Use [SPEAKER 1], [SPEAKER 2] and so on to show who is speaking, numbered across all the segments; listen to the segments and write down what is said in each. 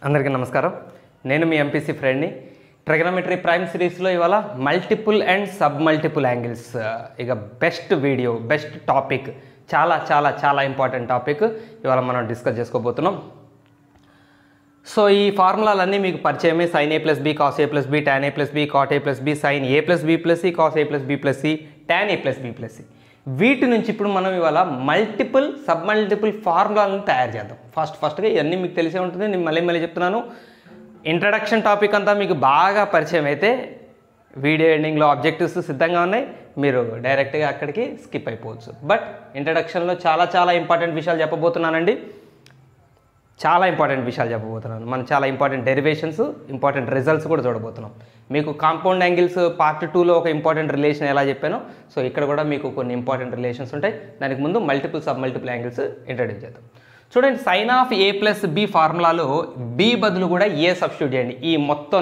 [SPEAKER 1] అందరికీ నమస్కారం. నేను మీ ఎంపీసీ ఫ్రెండ్ని. ట్రిగనోమెట్రీ ప్రైమ్ సిరీస్లో ఇవాళ multiple and sub multiple angles ఇక బెస్ట్ వీడియో, బెస్ట్ టాపిక్, చాలా చాలా చాలా ఇంపార్టెంట్ టాపిక్ ఇవాళ మనం డిస్కస్ చేసుకోబోతున్నాం. సో ఈ ఫార్ములాలన్నీ మీకు పరిచయమే. Sine A plus B, cos A plus B, tan A plus B, cot A plus B, sine A plus B plus C, cos A plus B plus C, tan A plus B plus C. వీటి నుంచి ఇప్పుడు మనం ఇవాళ multiple sub multiple ఫార్ములాలను తయారు చేద్దాం. ఫస్ట్గా ఇవన్నీ మీకు తెలిసే ఉంటుంది. నేను మళ్ళీ చెప్తున్నాను. ఇంట్రడక్షన్ టాపిక్ అంతా మీకు బాగా పరిచయం అయితే వీడియో ఎండింగ్లో ఆబ్జెక్టివ్స్ సిద్ధంగా ఉన్నాయి. మీరు డైరెక్ట్గా అక్కడికి స్కిప్ అయిపోవచ్చు. బట్ ఇంట్రడక్షన్లో చాలా చాలా ఇంపార్టెంట్ విషయాలు చెప్పబోతున్నానండి. చాలా ఇంపార్టెంట్ విషయాలు చెప్పబోతున్నాను. మనం చాలా ఇంపార్టెంట్ డెరివేషన్స్, ఇంపార్టెంట్ రిజల్ట్స్ కూడా చూడబోతున్నాం. మీకు కాంపౌండ్ యాంగిల్స్ పార్ట్ 2లో ఒక ఇంపార్టెంట్ రిలేషన్ ఎలా చెప్పానో, సో ఇక్కడ కూడా మీకు కొన్ని ఇంపార్టెంట్ రిలేషన్స్ ఉంటాయి. దానికి ముందు multiple sub multiple angles introduce చేద్దాం. చూడండి, sine of A plus B ఫార్ములాలో బి బదులు కూడా ఏ సబ్స్టిట్యూట్ చేయండి. ఈ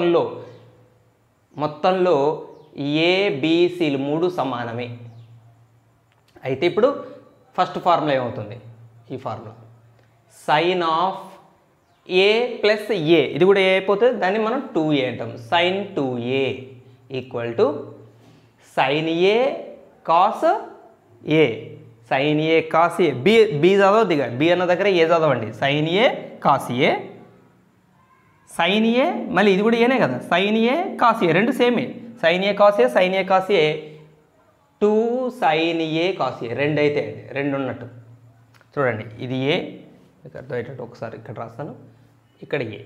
[SPEAKER 1] మొత్తంలో ఏ బిసిలు మూడు సమానమే. అయితే ఇప్పుడు ఫస్ట్ ఫార్ములా ఏమవుతుంది? ఈ formula sine of A plus A, ఇది కూడా ఏ అయిపోతుంది. దాన్ని మనం 2a అంటాం. Sine 2a equal to sine A cos A. Sine A cos A. B చదవ దిగా, బి అన్న దగ్గర ఏ చదవండి. Sine A cos A, sine A, మళ్ళీ ఇది కూడా ఏనే కదా. సైన్ ఏ కాస్ ఏ, రెండు సేమే. Sine A cos A, sine A cos A, 2 sine A cos A, రెండు అయితే అండి, రెండు ఉన్నట్టు. చూడండి, ఇది ఏ, మీకు అర్థమయ్యేటట్టు ఒకసారి ఇక్కడ రాస్తాను. ఇక్కడ ఏ,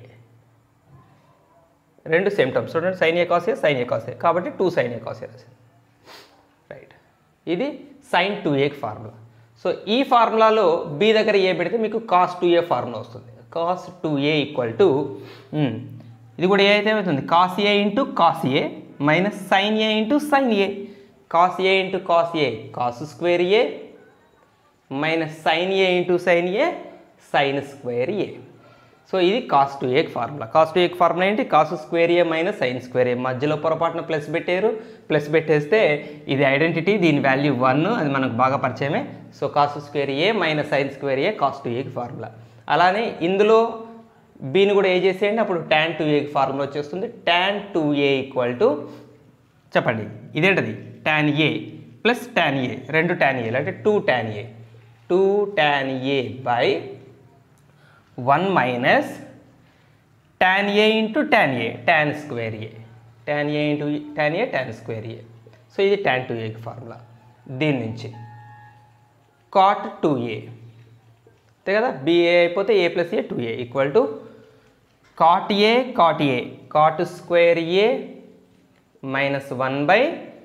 [SPEAKER 1] రెండు సేమ్ టర్మ్స్. చూడండి, sine A cos A, sine A cos A, కాబట్టి 2 సైన్ ఏ కాస్ ఏ రాసింది. రైట్, ఇది సైన్ 2ఏకి ఫార్ములా. సో ఈ ఫార్ములాలో బి దగ్గర ఏ పెడితే మీకు కాస్ 2a ఫార్ములా వస్తుంది. కాస్ 2a ఈక్వల్ టు, ఇది కూడా ఏ అయితే ఏమవుతుంది? Cos A into cos A minus sine A into sine A. Cos A into cos A cos square A minus sine A into sine A sine square A. So ఇది cos 2ఏకి formula. Cos 2ఏకి formula ఏంటి? Cos square A minus sine square A. మధ్యలో పొరపాటున plus పెట్టారు. Plus పెట్టేస్తే ఇది identity, దీని వాల్యూ 1, అది మనకు బాగా పరిచయమే. So cos square A minus sine square A cos 2ఏకి ఫార్ములా. అలానే ఇందులో బీని కూడా ఏ చేసేయండి, అప్పుడు టాన్ 2ఏకి ఫార్ములా వచ్చేస్తుంది. టాన్ 2a ఈక్వల్ టు, చెప్పండి ఇదేంటది? Tan A plus tan A, రెండు టాన్ ఏలు అంటే 2 tan A. 2 tan A by 1 minus tan A into tan A, tan square A. Tan A into tan A, tan square A. So ఇది tan 2ఏకి formula. దీని నుంచి cot 2a, అంతే కదా. B A అయిపోతే A plus A 2a equal to cot A cot A, cot square A minus 1 by,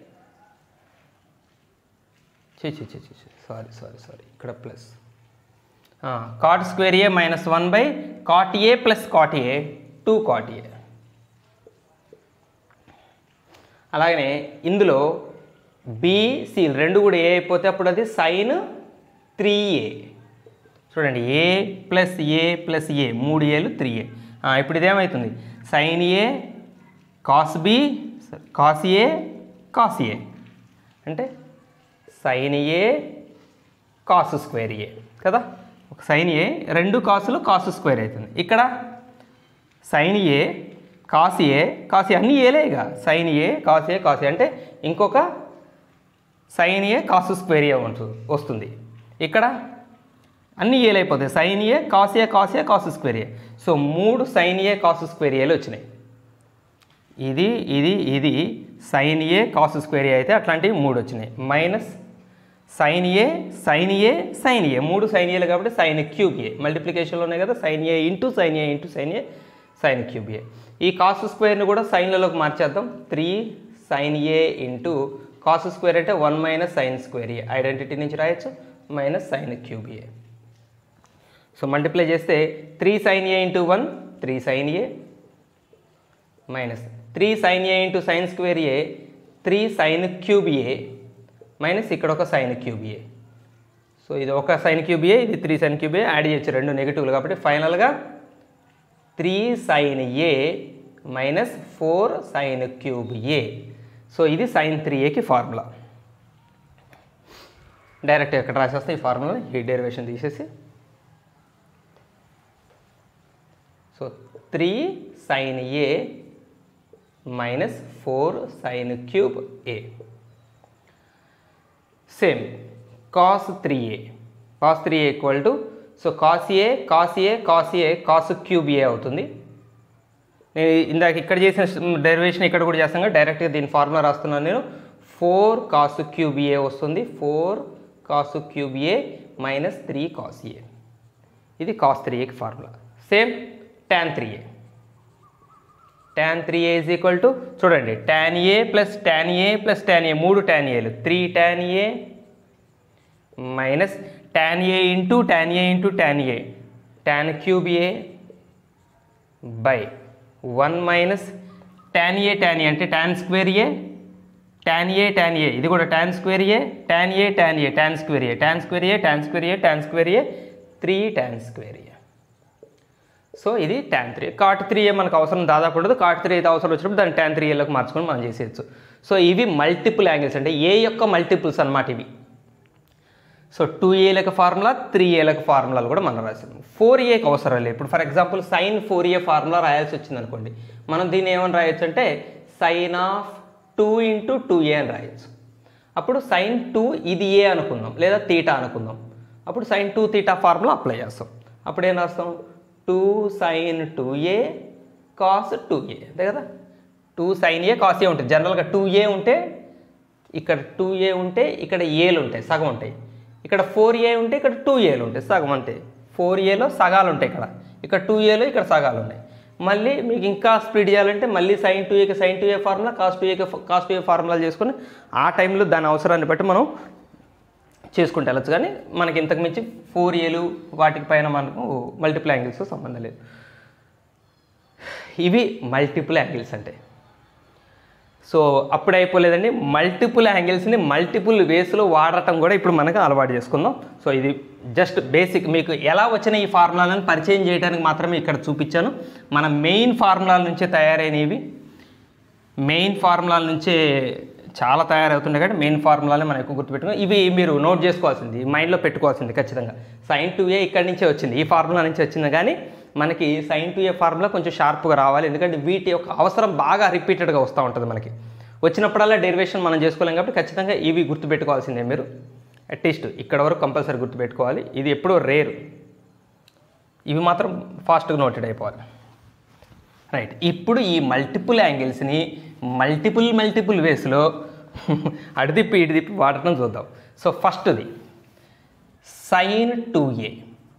[SPEAKER 1] sorry ఇక్కడ plus, cot square A minus 1 by cot A plus cot A, 2 cot A. అలాగనే ఇందులో BC రెండు కూడా ఏ అయిపోతే అప్పుడు అది sign 3a. చూడండి, ఏ plus ఏ plus ఏ, 3 ఏలు 3a. ఇప్పుడు ఇదేమవుతుంది? Sine A cos B cos A cos A, అంటే sine A cos square A కదా. ఒక సైన్ ఏ, రెండు కాసులు కాస్ స్క్వేర్ అవుతుంది. ఇక్కడ sine A cos A cos A, అన్నీ ఏలేగా. Sine A cos A cos A అంటే ఇంకొక sine A cos square A వస్తుంది. ఇక్కడ అన్నీ ఏలైపోతాయి. Sine A cos A cos A cos square A. So 3 sine A cos square ఏలు వచ్చినాయి. ఇది ఇది ఇది sine A cos square A అయితే అట్లాంటివి 3 వచ్చినాయి. Minus sine A sine A sine A, 3 sine ఏలు కాబట్టి సైన్ క్యూబ్ ఏ. మల్టిప్లికేషన్లో ఉన్నాయి కదా, sine A into sine A into sine A sine cube A. ఈ కాస్ స్క్వేర్ని కూడా సైన్లలోకి మార్చేద్దాం. 3 sine A into cos square అంటే 1 minus sine square A, identity నుంచి రాయొచ్చు, minus sine cube A. So multiply చేస్తే 3 sine A into 1 3 sine A minus 3 sine A into sine square A 3 sine cube A minus ఇక్కడ ఒక sign cube A. So ఇది ఒక sign cube ఏ, ఇది 3 sine cube ఏ. Add చేయొచ్చు, రెండు నెగిటివ్లు కాబట్టి ఫైనల్గా 3 sine A minus 4 sine cube A. So ఇది సైన్ 3ఏకి ఫార్ములా. డైరెక్ట్ ఇక్కడ రాసేస్తే ఈ ఫార్ములా, ఈ డెరివేషన్ తీసేసి so 3 sin A minus 4 sin cube A. Same cos 3A. Cos 3A equal to, so cos A cos A cos A cos cube A అవుతుంది. నేను ఇందాక ఇక్కడ చేసిన డెరివేషన్ ఇక్కడ కూడా చేస్తాను కదా, డైరెక్ట్గా దీని ఫార్ములా రాస్తున్నాను నేను. 4 cos cube A వస్తుంది. 4 cos cube A minus 3 cos A. ఇది cos 3Aకి ఫార్ములా. Same tan 3A. tan 3A is equal to, చూడండి, tan A plus tan A plus tan A, 3 tan Aలు, 3 tan A minus tan A into tan A into tan A, tan cube A by 1 minus tan A అంటే tan square A, tan A, ఇది కూడా tan square A, tan A, tan square A, tan square A, tan square A, tan square A, 3 tan square A. So ఇది tan 3. cot 3A మనకు అవసరం దాదాపు ఉండదు. cot 3 అయితే అవసరం వచ్చినప్పుడు దాన్ని tan 3Aలోకి మార్చుకొని మనం చేసేయచ్చు. సో ఇవి మల్టిపుల్ యాంగిల్స్, అంటే ఏ యొక్క మల్టిపుల్స్ అన్నమాట ఇవి. సో 2Aలకు ఫార్ములా, 3Aలకు ఫార్ములాలు కూడా మనం రాసాము. 4Aకి అవసరం లేదు. ఇప్పుడు for example sin 4A formula రాయాల్సి వచ్చింది అనుకోండి, మనం దీన్ని ఏమని రాయొచ్చు అంటే sin ఆఫ్ 2 into 2A అని రాయొచ్చు. అప్పుడు sin 2 ఇది A అనుకుందాం, లేదా తీటా అనుకుందాం. అప్పుడు sin 2 తీటా ఫార్ములా అప్లై చేస్తాం. అప్పుడు ఏం రాస్తాం, 2 sin 2A cos 2A, అంతే కదా. 2 sin A cos A ఉంటుంది. జనరల్గా 2A ఉంటే ఇక్కడ 2A ఉంటే ఇక్కడ ఏలు ఉంటాయి, సగం ఉంటాయి. ఇక్కడ 4A ఉంటే ఇక్కడ 2Aలు ఉంటాయి, సగం అంతే. 4Aలో సగాలు ఉంటాయి, ఇక్కడ 2Aలో ఇక్కడ సగాలు ఉన్నాయి. మళ్ళీ మీకు ఇంకా స్ప్లిట్ చేయాలంటే మళ్ళీ sin 2Aకి sin 2A ఫార్ములా, cos 2Aకి cos 2A ఫార్ములాలు చేసుకొని ఆ టైంలో దాని అవసరాన్ని బట్టి మనం చేసుకుంటే వెళ్ళచ్చు. కానీ మనకి ఇంతకు మించి 4Aలు వాటికి పైన మనకు మల్టిపుల్ యాంగిల్స్ సంబంధం లేదు. ఇవి మల్టిపుల్ యాంగిల్స్ అంటే. సో అప్పుడు అయిపోలేదండి, మల్టిపుల్ యాంగిల్స్ని మల్టిపుల్ వేస్లో వాడటం కూడా ఇప్పుడు మనకు అలవాటు చేసుకుందాం. సో ఇది జస్ట్ బేసిక్ మీకు ఎలా వచ్చిన ఈ ఫార్ములాలను పరిచయం చేయడానికి మాత్రమే ఇక్కడ చూపించాను. మన మెయిన్ ఫార్ములాల నుంచే తయారైనవి, మెయిన్ ఫార్ములాల నుంచే చాలా తయారవుతుండే కాబట్టి మెయిన్ ఫార్ములానే మనం ఎక్కువ గుర్తుపెట్టుకుని ఇవి మీరు నోట్ చేసుకోవాల్సింది, మైండ్లో పెట్టుకోవాల్సింది ఖచ్చితంగా. sin 2A ఇక్కడి నుంచే వచ్చింది, ఈ ఫార్ములా నుంచి వచ్చింది. కానీ మనకి sin 2A ఫార్ములా కొంచెం షార్ప్గా రావాలి, ఎందుకంటే వీటి యొక్క అవసరం బాగా రిపీటెడ్గా వస్తూ ఉంటుంది. మనకి వచ్చినప్పుడల్లా డెరివేషన్ మనం చేసుకోలేం కాబట్టి ఖచ్చితంగా ఇవి గుర్తుపెట్టుకోవాల్సిందే మీరు. అట్లీస్ట్ ఇక్కడ వరకు కంపల్సరీ గుర్తుపెట్టుకోవాలి. ఇది ఎప్పుడూ రేరు, ఇవి మాత్రం ఫాస్ట్గా నోటెడ్ అయిపోవాలి. రైట్, ఇప్పుడు ఈ మల్టిపుల్ యాంగిల్స్ని మల్టిపుల్ వేస్లో అటు తిప్పి ఇటు తిప్పి వాడటం చూద్దాం. సో ఫస్ట్ది sin 2A,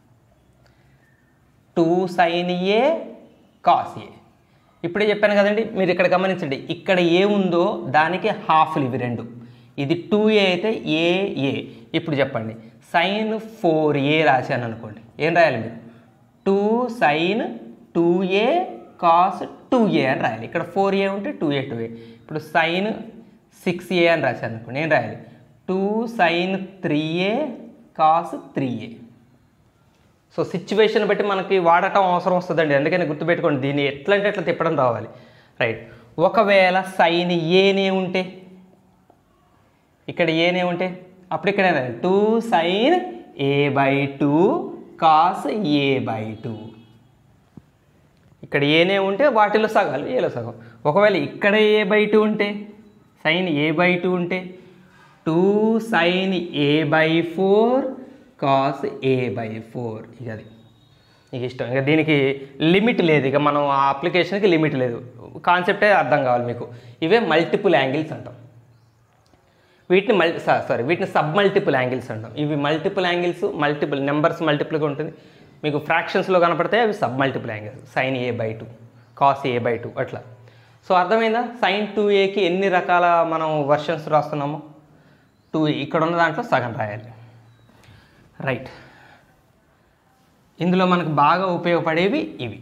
[SPEAKER 1] 2 sin A cos A. ఇప్పుడే చెప్పాను కదండి, మీరు ఇక్కడ గమనించండి, ఇక్కడ ఏ ఉందో దానికి హాఫ్లు ఇవి రెండు. ఇది 2A అయితే ఏ. ఇప్పుడు చెప్పండి, sin 4A రాశాను అనుకోండి, ఏం రాయాలి మీరు, 2 sin 2A cos 2A అని రాయాలి. ఇక్కడ 4A ఉంటే 2A. ఇప్పుడు sin 6A అని రాశాను అనుకోండి, ఏం రాయాలి, 2 sin 3A cos 3A. So situation బట్టి మనకి వాడటం అవసరం వస్తుందండి, అందుకని గుర్తుపెట్టుకోండి, దీన్ని ఎట్లా అంటే ఎట్లా తిప్పడం రావాలి. రైట్, ఒకవేళ sin Aనే ఉంటే, ఇక్కడ ఏనే ఉంటే అప్పుడు ఇక్కడ 2 sin A/2 cos A/2. ఇక్కడ ఏనే ఉంటే వాటిలో సగాలు, ఏలో సగం. ఒకవేళ ఇక్కడ A/2 ఉంటే, sin A/2 ఉంటే 2 sin A/4 cos A/4. ఇక అది ఇక ఇష్టం, ఇక దీనికి లిమిట్ లేదు, ఇక మనం ఆ అప్లికేషన్కి లిమిట్ లేదు. కాన్సెప్టే అర్థం కావాలి మీకు. ఇవే మల్టిపుల్ యాంగిల్స్ అంటాం. వీటిని వీటిని సబ్ మల్టిపుల్ యాంగిల్స్ అంటాం. ఇవి మల్టిపుల్ యాంగిల్స్, మల్టిపుల్ నెంబర్స్ మల్టిపుల్గా ఉంటుంది. మీకు ఫ్రాక్షన్స్లో కనపడతాయి, అవి sub multiple angles. sin A/2 cos A/2 అట్లా. సో అర్థమైందా, sin 2Aకి ఎన్ని రకాల మనం వర్షన్స్ రాస్తున్నాము. 2A ఇక్కడ ఉన్న దాంట్లో సగం రాయాలి. రైట్, ఇందులో మనకు బాగా ఉపయోగపడేవి ఇవి,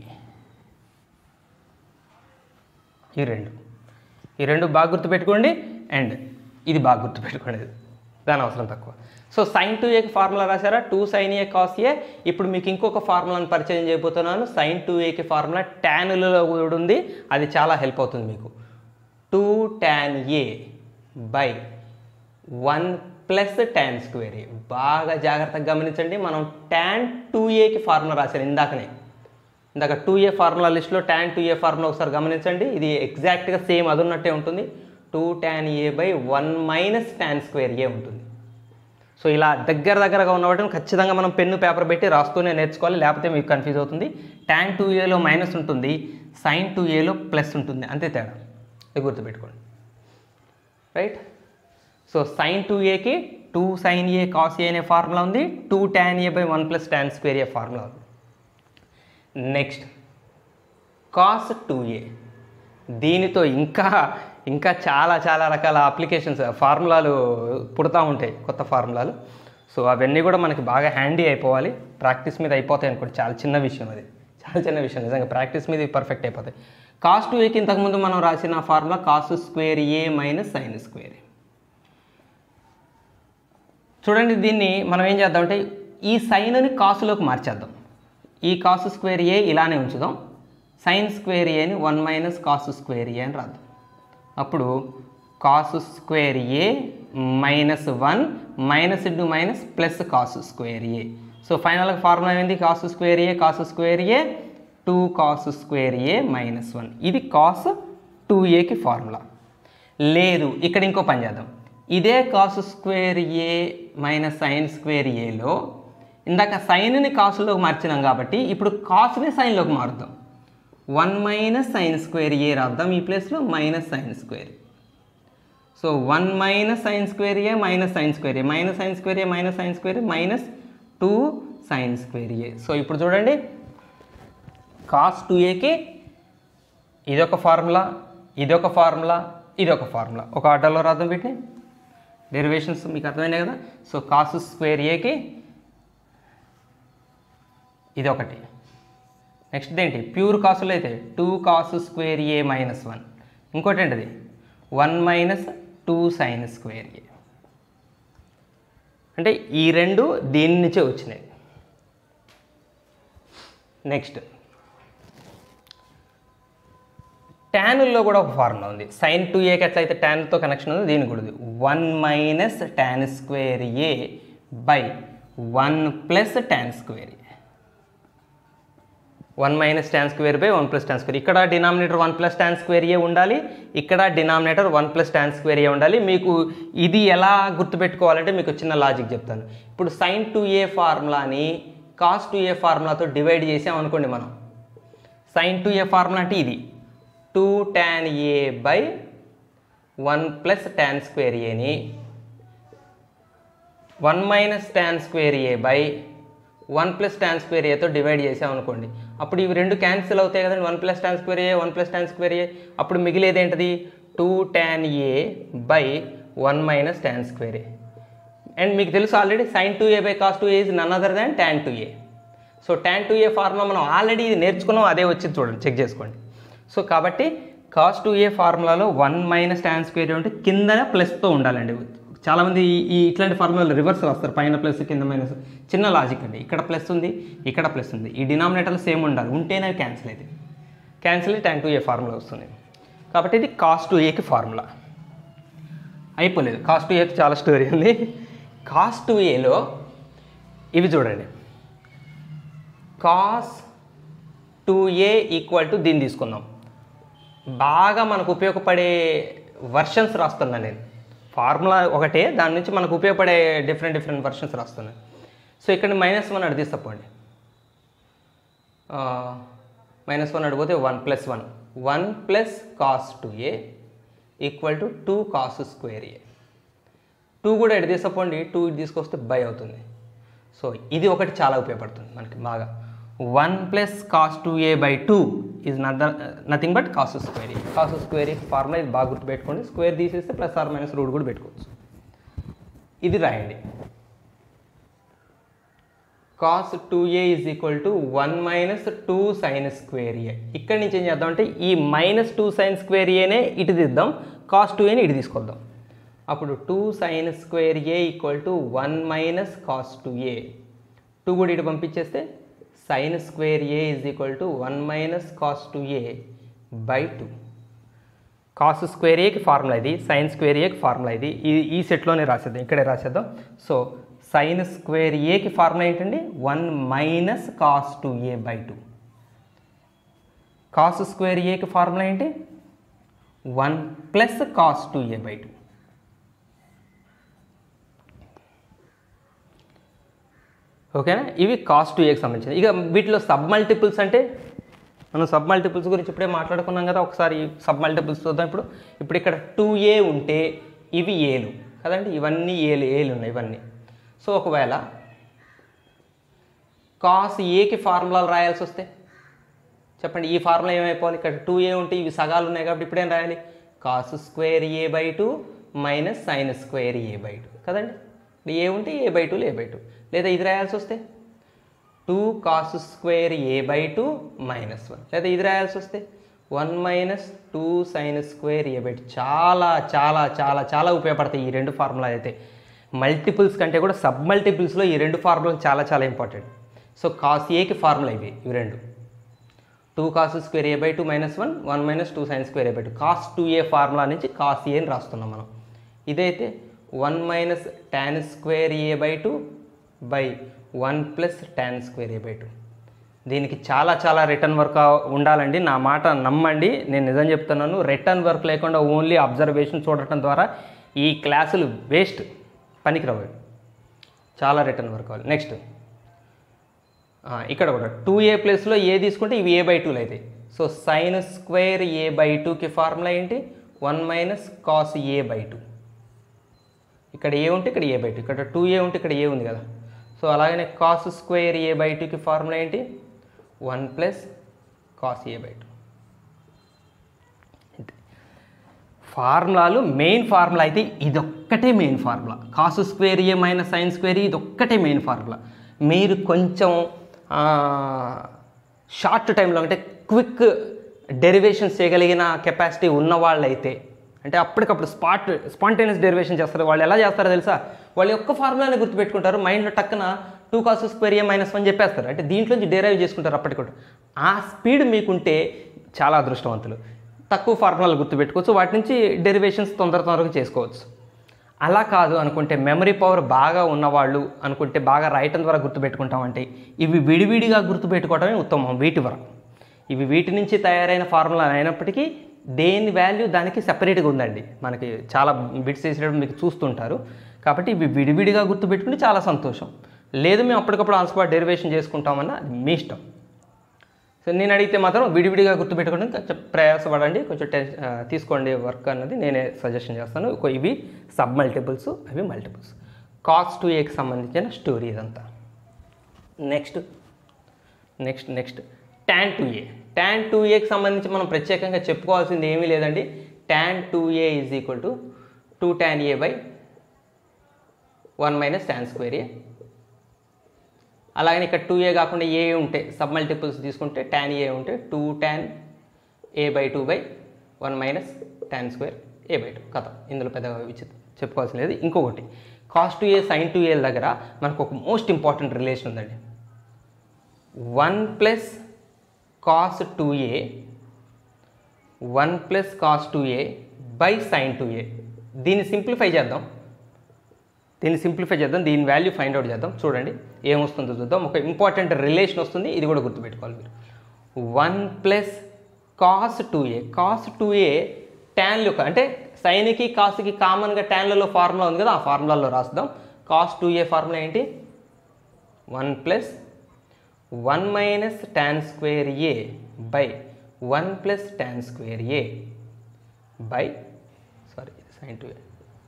[SPEAKER 1] ఈ రెండు బాగా గుర్తుపెట్టుకోండి. అండ్ ఇది బాగా గుర్తుపెట్టుకోండి, దాని అవసరం తక్కువ. సో sin 2Aకి ఫార్ములా రాశారా, 2 sin A cos A. ఇప్పుడు మీకు ఇంకొక ఫార్ములాను పరిచయం చేయబోతున్నాను. sin 2Aకి ఫార్ములా ట్యాన్లలో కూడా ఉంది, అది చాలా హెల్ప్ అవుతుంది మీకు. 2 tan A by 1 plus tan square A. బాగా జాగ్రత్తగా గమనించండి, మనం tan 2Aకి ఫార్ములా రాశాను ఇందాకనే. ఇందాక 2a ఫార్ములా లిస్ట్లో tan 2a ఫార్ములా ఒకసారి గమనించండి. ఇది ఎగ్జాక్ట్గా సేమ్ అది ఉన్నట్టే ఉంటుంది. 2 tan a by 1 minus tan square A ఉంటుంది. సో ఇలా దగ్గరగా ఉన్న వాటిని ఖచ్చితంగా మనం పెన్ను పేపర్ పెట్టి రాస్తూనే నేర్చుకోవాలి, లేకపోతే మీకు కన్ఫ్యూజ్ అవుతుంది. tan 2aలో మైనస్ ఉంటుంది, sin 2aలో ప్లస్ ఉంటుంది, అంతే తేడా. ఇది గుర్తుపెట్టుకోండి, రైట్. సో sin 2aకి 2 sin a cos a అనే ఫార్ములా ఉంది, 2 tan a by 1 plus tan square A formula ఉంది. నెక్స్ట్ cos 2a, దీనితో ఇంకా చాలా రకాల అప్లికేషన్స్ ఫార్ములాలు పుడతా ఉంటాయి, కొత్త ఫార్ములాలు. సో అవన్నీ కూడా మనకి బాగా హ్యాండీ అయిపోవాలి, ప్రాక్టీస్ మీద అయిపోతాయి అనుకోండి. చాలా చిన్న విషయం, అది చాలా చిన్న విషయం, నిజంగా ప్రాక్టీస్ మీద పర్ఫెక్ట్ అయిపోతాయి. cos 2aకి ఇంతకుముందు మనం రాసిన formula cos square A minus sin square A. చూడండి, దీన్ని మనం ఏం చేద్దామంటే ఈ సైన్ని కాసులోకి మార్చేద్దాం. ఈ cos స్క్వేర్ ఏ ఇలానే ఉంచుదాం, sin స్క్వేర్ ఏని 1 మైనస్ cos స్క్వేర్ ఏ అని రాద్దాం. అప్పుడు cos square A minus 1 minus into minus plus cos square A. So ఫైనల్గా ఫార్ములా ఏంది? cos square A 2 cos square A minus 1. ఇది cos 2aకి ఫార్ములా. లేదు, ఇక్కడ ఇంకో పని చేద్దాం. ఇదే cos square A minus sin square ఏలో ఇందాక సైన్ని కాసులోకి మార్చినాం కాబట్టి ఇప్పుడు కాసుని సైన్లోకి మారుద్దాం. 1 మైనస్ sin స్క్వేర్ ఏ రాద్దాం, ఈ ప్లేస్లో minus sin square. So 1 minus sin square A minus sin square A, minus sin square A minus sin square A minus 2 sin square A. So ఇప్పుడు చూడండి, cos 2aకి ఇదొక ఫార్ములా, ఇదొక formula, ఇదొక formula, ఒక ఆర్డర్లో రాద్దాం వీటిని. డెరివేషన్స్ మీకు అర్థమైనాయి కదా. సో cos స్క్వేర్ ఏకి ఇది ఒకటి. నెక్స్ట్ ఏంటి? ప్యూర్ కాసులు అయితే 2 cos స్క్వేర్ ఏ మైనస్ 1. ఇంకోటి ఏంటిది? 1 మైనస్ 2 sin స్క్వేర్ ఏ. అంటే ఈ రెండు దీని నుంచే వచ్చినాయి. నెక్స్ట్ ట్యానుల్లో కూడా ఒక ఫార్ములా ఉంది. sin 2aకి ఎట్లయితే ట్యాన్తో కనెక్షన్ ఉంది, దీనికి కూడా ఉంది. 1 minus tan square A by 1 plus tan square A. 1 minus tan square by 1 plus tan square. ఇక్కడ denominator 1 plus tan square A ఉండాలి, ఇక్కడ denominator 1 plus tan square A ఉండాలి. మీకు ఇది ఎలా గుర్తుపెట్టుకోవాలంటే మీకు చిన్న లాజిక్ చెప్తాను. ఇప్పుడు sin 2a ఫార్ములాని cos 2a ఫార్ములాతో డివైడ్ చేసాం అనుకోండి మనం. sin 2a ఫార్ములా అంటే ఇది 2 tan a by 1 plus tan square ఏని 1 minus tan square A by 1 plus tan square ఏతో డివైడ్ చేసాం అనుకోండి. అప్పుడు ఇవి రెండు క్యాన్సిల్ అవుతాయి కదండి, 1 plus tan square A 1 plus tan square A. అప్పుడు మిగిలేది ఏంటిది? 2 tan a by 1 minus tan square A. And మీకు తెలుసు already sin 2a by cos 2a is none other than tan 2a. So tan 2a formula మనం already నేర్చుకున్నాం, అదే వచ్చింది చూడండి, చెక్ చేసుకోండి. సో కాబట్టి cos 2a ఫార్ములాలో 1 మైనస్ tan స్క్వేర్ ఉంటే కింద ప్లస్తో ఉండాలండి. చాలామంది ఈ ఇట్లాంటి ఫార్ములాలు రివర్స్ రాస్తారు, పైన ప్లస్ కింద మైనస్. చిన్న లాజిక్ అండి, ఇక్కడ ప్లస్ ఉంది, ఇక్కడ ప్లస్ ఉంది, ఈ డినామినేటర్లు సేమ్ ఉండాలి, ఉంటేనే క్యాన్సిల్ అయితే క్యాన్సిల్ tan 2a ఫార్ములా వస్తుంది. కాబట్టి ఇది cos 2aకి ఫార్ములా. అయిపోలేదు, cos 2aకి చాలా స్టోరీ ఉంది. cos 2aలో ఇవి చూడండి, cos 2a ఈక్వల్ టు దీన్ని తీసుకుందాం. బాగా మనకు ఉపయోగపడే వర్షన్స్ రాస్తున్నాను నేను. ఫార్ములా ఒకటే, దాని నుంచి మనకు ఉపయోగపడే డిఫరెంట్ వర్షన్స్ రాస్తున్నాను. సో ఇక్కడ -1 అడి తీసుకోండి, -1 అడిగిపోతే 1 plus 1 plus cos 2a equal to 2 cos square A. 2 కూడా ఎడి తీసుకోండి, 2 ఇటు తీసుకొస్తే బై అవుతుంది. సో ఇది ఒకటి చాలా ఉపయోగపడుతుంది మనకి బాగా. 1 plus cos 2a by 2 is nothing but cos square A. cos square A formula ఇది బాగా గుర్తుపెట్టుకోండి. స్క్వేర్ తీసేస్తే ప్లస్ ఆర్ మైనస్ రూట్ కూడా పెట్టుకోవచ్చు. ఇది రాయండి, cos 2a is equal to 1 minus 2 sin square A. ఇక్కడి నుంచి ఏం చేద్దామంటే ఈ మైనస్ 2 sin స్క్వేర్ ఏనే ఇటు తీద్దాం, cos 2aని ఇటు తీసుకొద్దాం. అప్పుడు 2 sin square A equal to 1 minus cos 2a. 2 కూడా ఇటు పంపించేస్తే sin square A is equal to 1 minus cos 2a by 2. cos square ఏకి ఫార్ములా ఇది, sin స్క్వేర్ ఏకి ఫార్ములా ఇది. ఈ సెట్లోనే రాసేద్దాం, ఇక్కడే రాసేద్దాం. సో sin స్క్వేర్ ఏకి ఫార్ములా ఏంటండి? 1 minus cos 2a by 2. Cos square ఏకి ఫార్ములా ఏంటి 1 ప్లస్ కాస్ 2a/2. ఓకేనా? ఇవి కాస్ 2aకి సంబంధించింది. ఇక వీటిలో సబ్ మల్టిపుల్స్ అంటే మనం సబ్ మల్టిపుల్స్ గురించి ఇప్పుడే మాట్లాడుకున్నాం కదా, ఒకసారి సబ్ మల్టిపుల్స్ చూద్దాం. ఇప్పుడు ఇక్కడ 2a ఉంటే ఇవి ఏలు కదండి, ఇవన్నీ ఏలు ఉన్నాయి ఇవన్నీ. సో ఒకవేళ కాస్ ఏకి ఫార్ములాలు రాయాల్సి వస్తే చెప్పండి, ఈ ఫార్ములా ఏమైపోవాలి? ఇక్కడ 2a ఉంటే ఇవి సగాలు ఉన్నాయి కాబట్టి ఇప్పుడు ఏం రాయాలి? Cos square a/2 minus sine square a/2 కదండి. ఏ ఉంటే a/2 a/2. లేదా ఇది రాయాల్సి వస్తే 2 కాస్ స్క్వేర్ a/2 మైనస్ 1. లేదా ఇది రాయాల్సి వస్తే 1 మైనస్ 2 సైన్ స్క్వేర్ a/2. చాలా చాలా చాలా చాలా ఉపయోగపడతాయి ఈ రెండు ఫార్ములా అయితే. మల్టిపుల్స్ కంటే కూడా సబ్ మల్టిపుల్స్లో ఈ రెండు ఫార్ములాలు చాలా చాలా ఇంపార్టెంట్. సో కాస్ ఏకి ఫార్ములా ఇవి రెండు 2 cos square a/2 minus 1 1 minus 2 sine square a/2. Cos 2a formula నుంచి కాస్ ఏ అని రాస్తున్నాం మనం. ఇదైతే 1 minus tan square a/2 by 1 plus tan square a/2. దీనికి చాలా చాలా రిటర్న్ వర్క్ ఉండాలండి, నా మాట నమ్మండి, నేను నిజం చెప్తున్నాను. రిటర్న్ వర్క్ లేకుండా ఓన్లీ అబ్జర్వేషన్ చూడటం ద్వారా ఈ క్లాసులు వేస్ట్, పనికిరావు. చాలా రిటర్న్ వర్క్ కావాలి. నెక్స్ట్ ఇక్కడ కూడా 2a ప్లస్లో ఏ తీసుకుంటే ఇవి a/2లు అవుతాయి. సో సైన్ స్క్వేర్ a/2కి ఫార్ములా ఏంటి? 1 మైనస్ కాస్ a/2. ఇక్కడ ఏ ఉంటే ఇక్కడ a/2, ఇక్కడ 2a ఉంటే ఇక్కడ ఏ ఉంది కదా. సో అలాగనే కాస్ స్క్వేర్ a/2కి ఫార్ములా ఏంటి? 1 ప్లస్ కాస్ a/2. ఫార్ములాలు మెయిన్ ఫార్ములా అయితే ఇదొక్కటే main formula. Cos square a minus sine square ఇదొక్కటే మెయిన్ ఫార్ములా. మీరు కొంచెం షార్ట్ టైంలో అంటే క్విక్ డెరివేషన్స్ చేయగలిగిన కెపాసిటీ ఉన్న వాళ్ళైతే, అంటే అప్పటికప్పుడు స్పాంటేనియస్ డెరివేషన్ చేస్తారు. వాళ్ళు ఎలా చేస్తారో తెలుసా? వాళ్ళు ఒక్క ఫార్ములాని గుర్తుపెట్టుకుంటారు, మైండ్లో టక్కున 2 కాస్ స్క్వేర్ a మైనస్ 1 చెప్పేస్తారు. అంటే దీంట్లోంచి డెరైవ్ చేసుకుంటారు అప్పటికప్పుడు. ఆ స్పీడ్ మీకుంటే చాలా అదృష్టవంతులు. తక్కువ ఫార్ములాలు గుర్తుపెట్టుకోవచ్చు, వాటి నుంచి డెరివేషన్స్ తొందరగా చేసుకోవచ్చు. అలా కాదు అనుకుంటే, మెమరీ పవర్ బాగా ఉన్నవాళ్ళు అనుకుంటే బాగా రాయటం ద్వారా గుర్తుపెట్టుకుంటామంటే ఇవి విడివిడిగా గుర్తుపెట్టుకోవడమే ఉత్తమం. వీటి నుంచి తయారైన ఫార్ములా అయినప్పటికీ దేని వాల్యూ దానికి సెపరేట్గా ఉందండి. మనకి చాలా బిట్స్ వేసేటప్పుడు మీకు చూస్తుంటారు కాబట్టి ఇవి విడివిడిగా గుర్తుపెట్టుకుంటే చాలా సంతోషం. లేదు మేము అప్పటికప్పుడు ఆన్ స్పాట్ డెరివేషన్ చేసుకుంటామన్నా అది మీ ఇష్టం. సో నేను అడిగితే మాత్రం విడివిడిగా గుర్తుపెట్టుకోవడానికి కొంచెం ప్రయాసపడండి, కొంచెం తీసుకోండి వర్క్ అన్నది నేనే సజెషన్ చేస్తాను. ఇవి సబ్ మల్టిపుల్స్, అవి మల్టిపుల్స్. కాస్ 2aకి సంబంధించిన స్టోరీ ఇదంతా. Next tan 2a. టాన్ 2aకి సంబంధించి మనం ప్రత్యేకంగా చెప్పుకోవాల్సింది ఏమీ లేదండి. Tan 2a is equal to 2 tan a by 1 minus tan square a. అలాగే ఇక్కడ 2a కాకుండా ఏ ఉంటే సబ్ మల్టిపుల్స్ తీసుకుంటే టాన్ ఏ ఉంటే 2 tan a/2 by 1 minus tan square a/2 కథ. ఇందులో పెద్దగా చెప్పుకోవాల్సిన లేదు. ఇంకొకటి కాస్ 2a సైన్ 2a దగ్గర మనకు ఒక మోస్ట్ ఇంపార్టెంట్ రిలేషన్ ఉందండి. 1 plus cos 2a 1 plus cos 2a బై సైన్ 2a. దీన్ని సింప్లిఫై చేద్దాం, దీని వాల్యూ ఫైండ్ అవుట్ చేద్దాం. చూడండి ఏమొస్తుందో చూద్దాం. ఒక ఇంపార్టెంట్ రిలేషన్ వస్తుంది, ఇది కూడా గుర్తుపెట్టుకోవాలి మీరు. 1 plus cos 2a. Cos 2a tan యొక్క అంటే సైన్కి కాస్కి కామన్గా ట్యాన్లలో ఫార్ములా ఉంది కదా, ఆ ఫార్ములాలో రాస్తాం. కాస్ 2a ఫార్ములా ఏంటి? 1 plus 1 minus tan square a by 1 plus tan square a by sign 2a.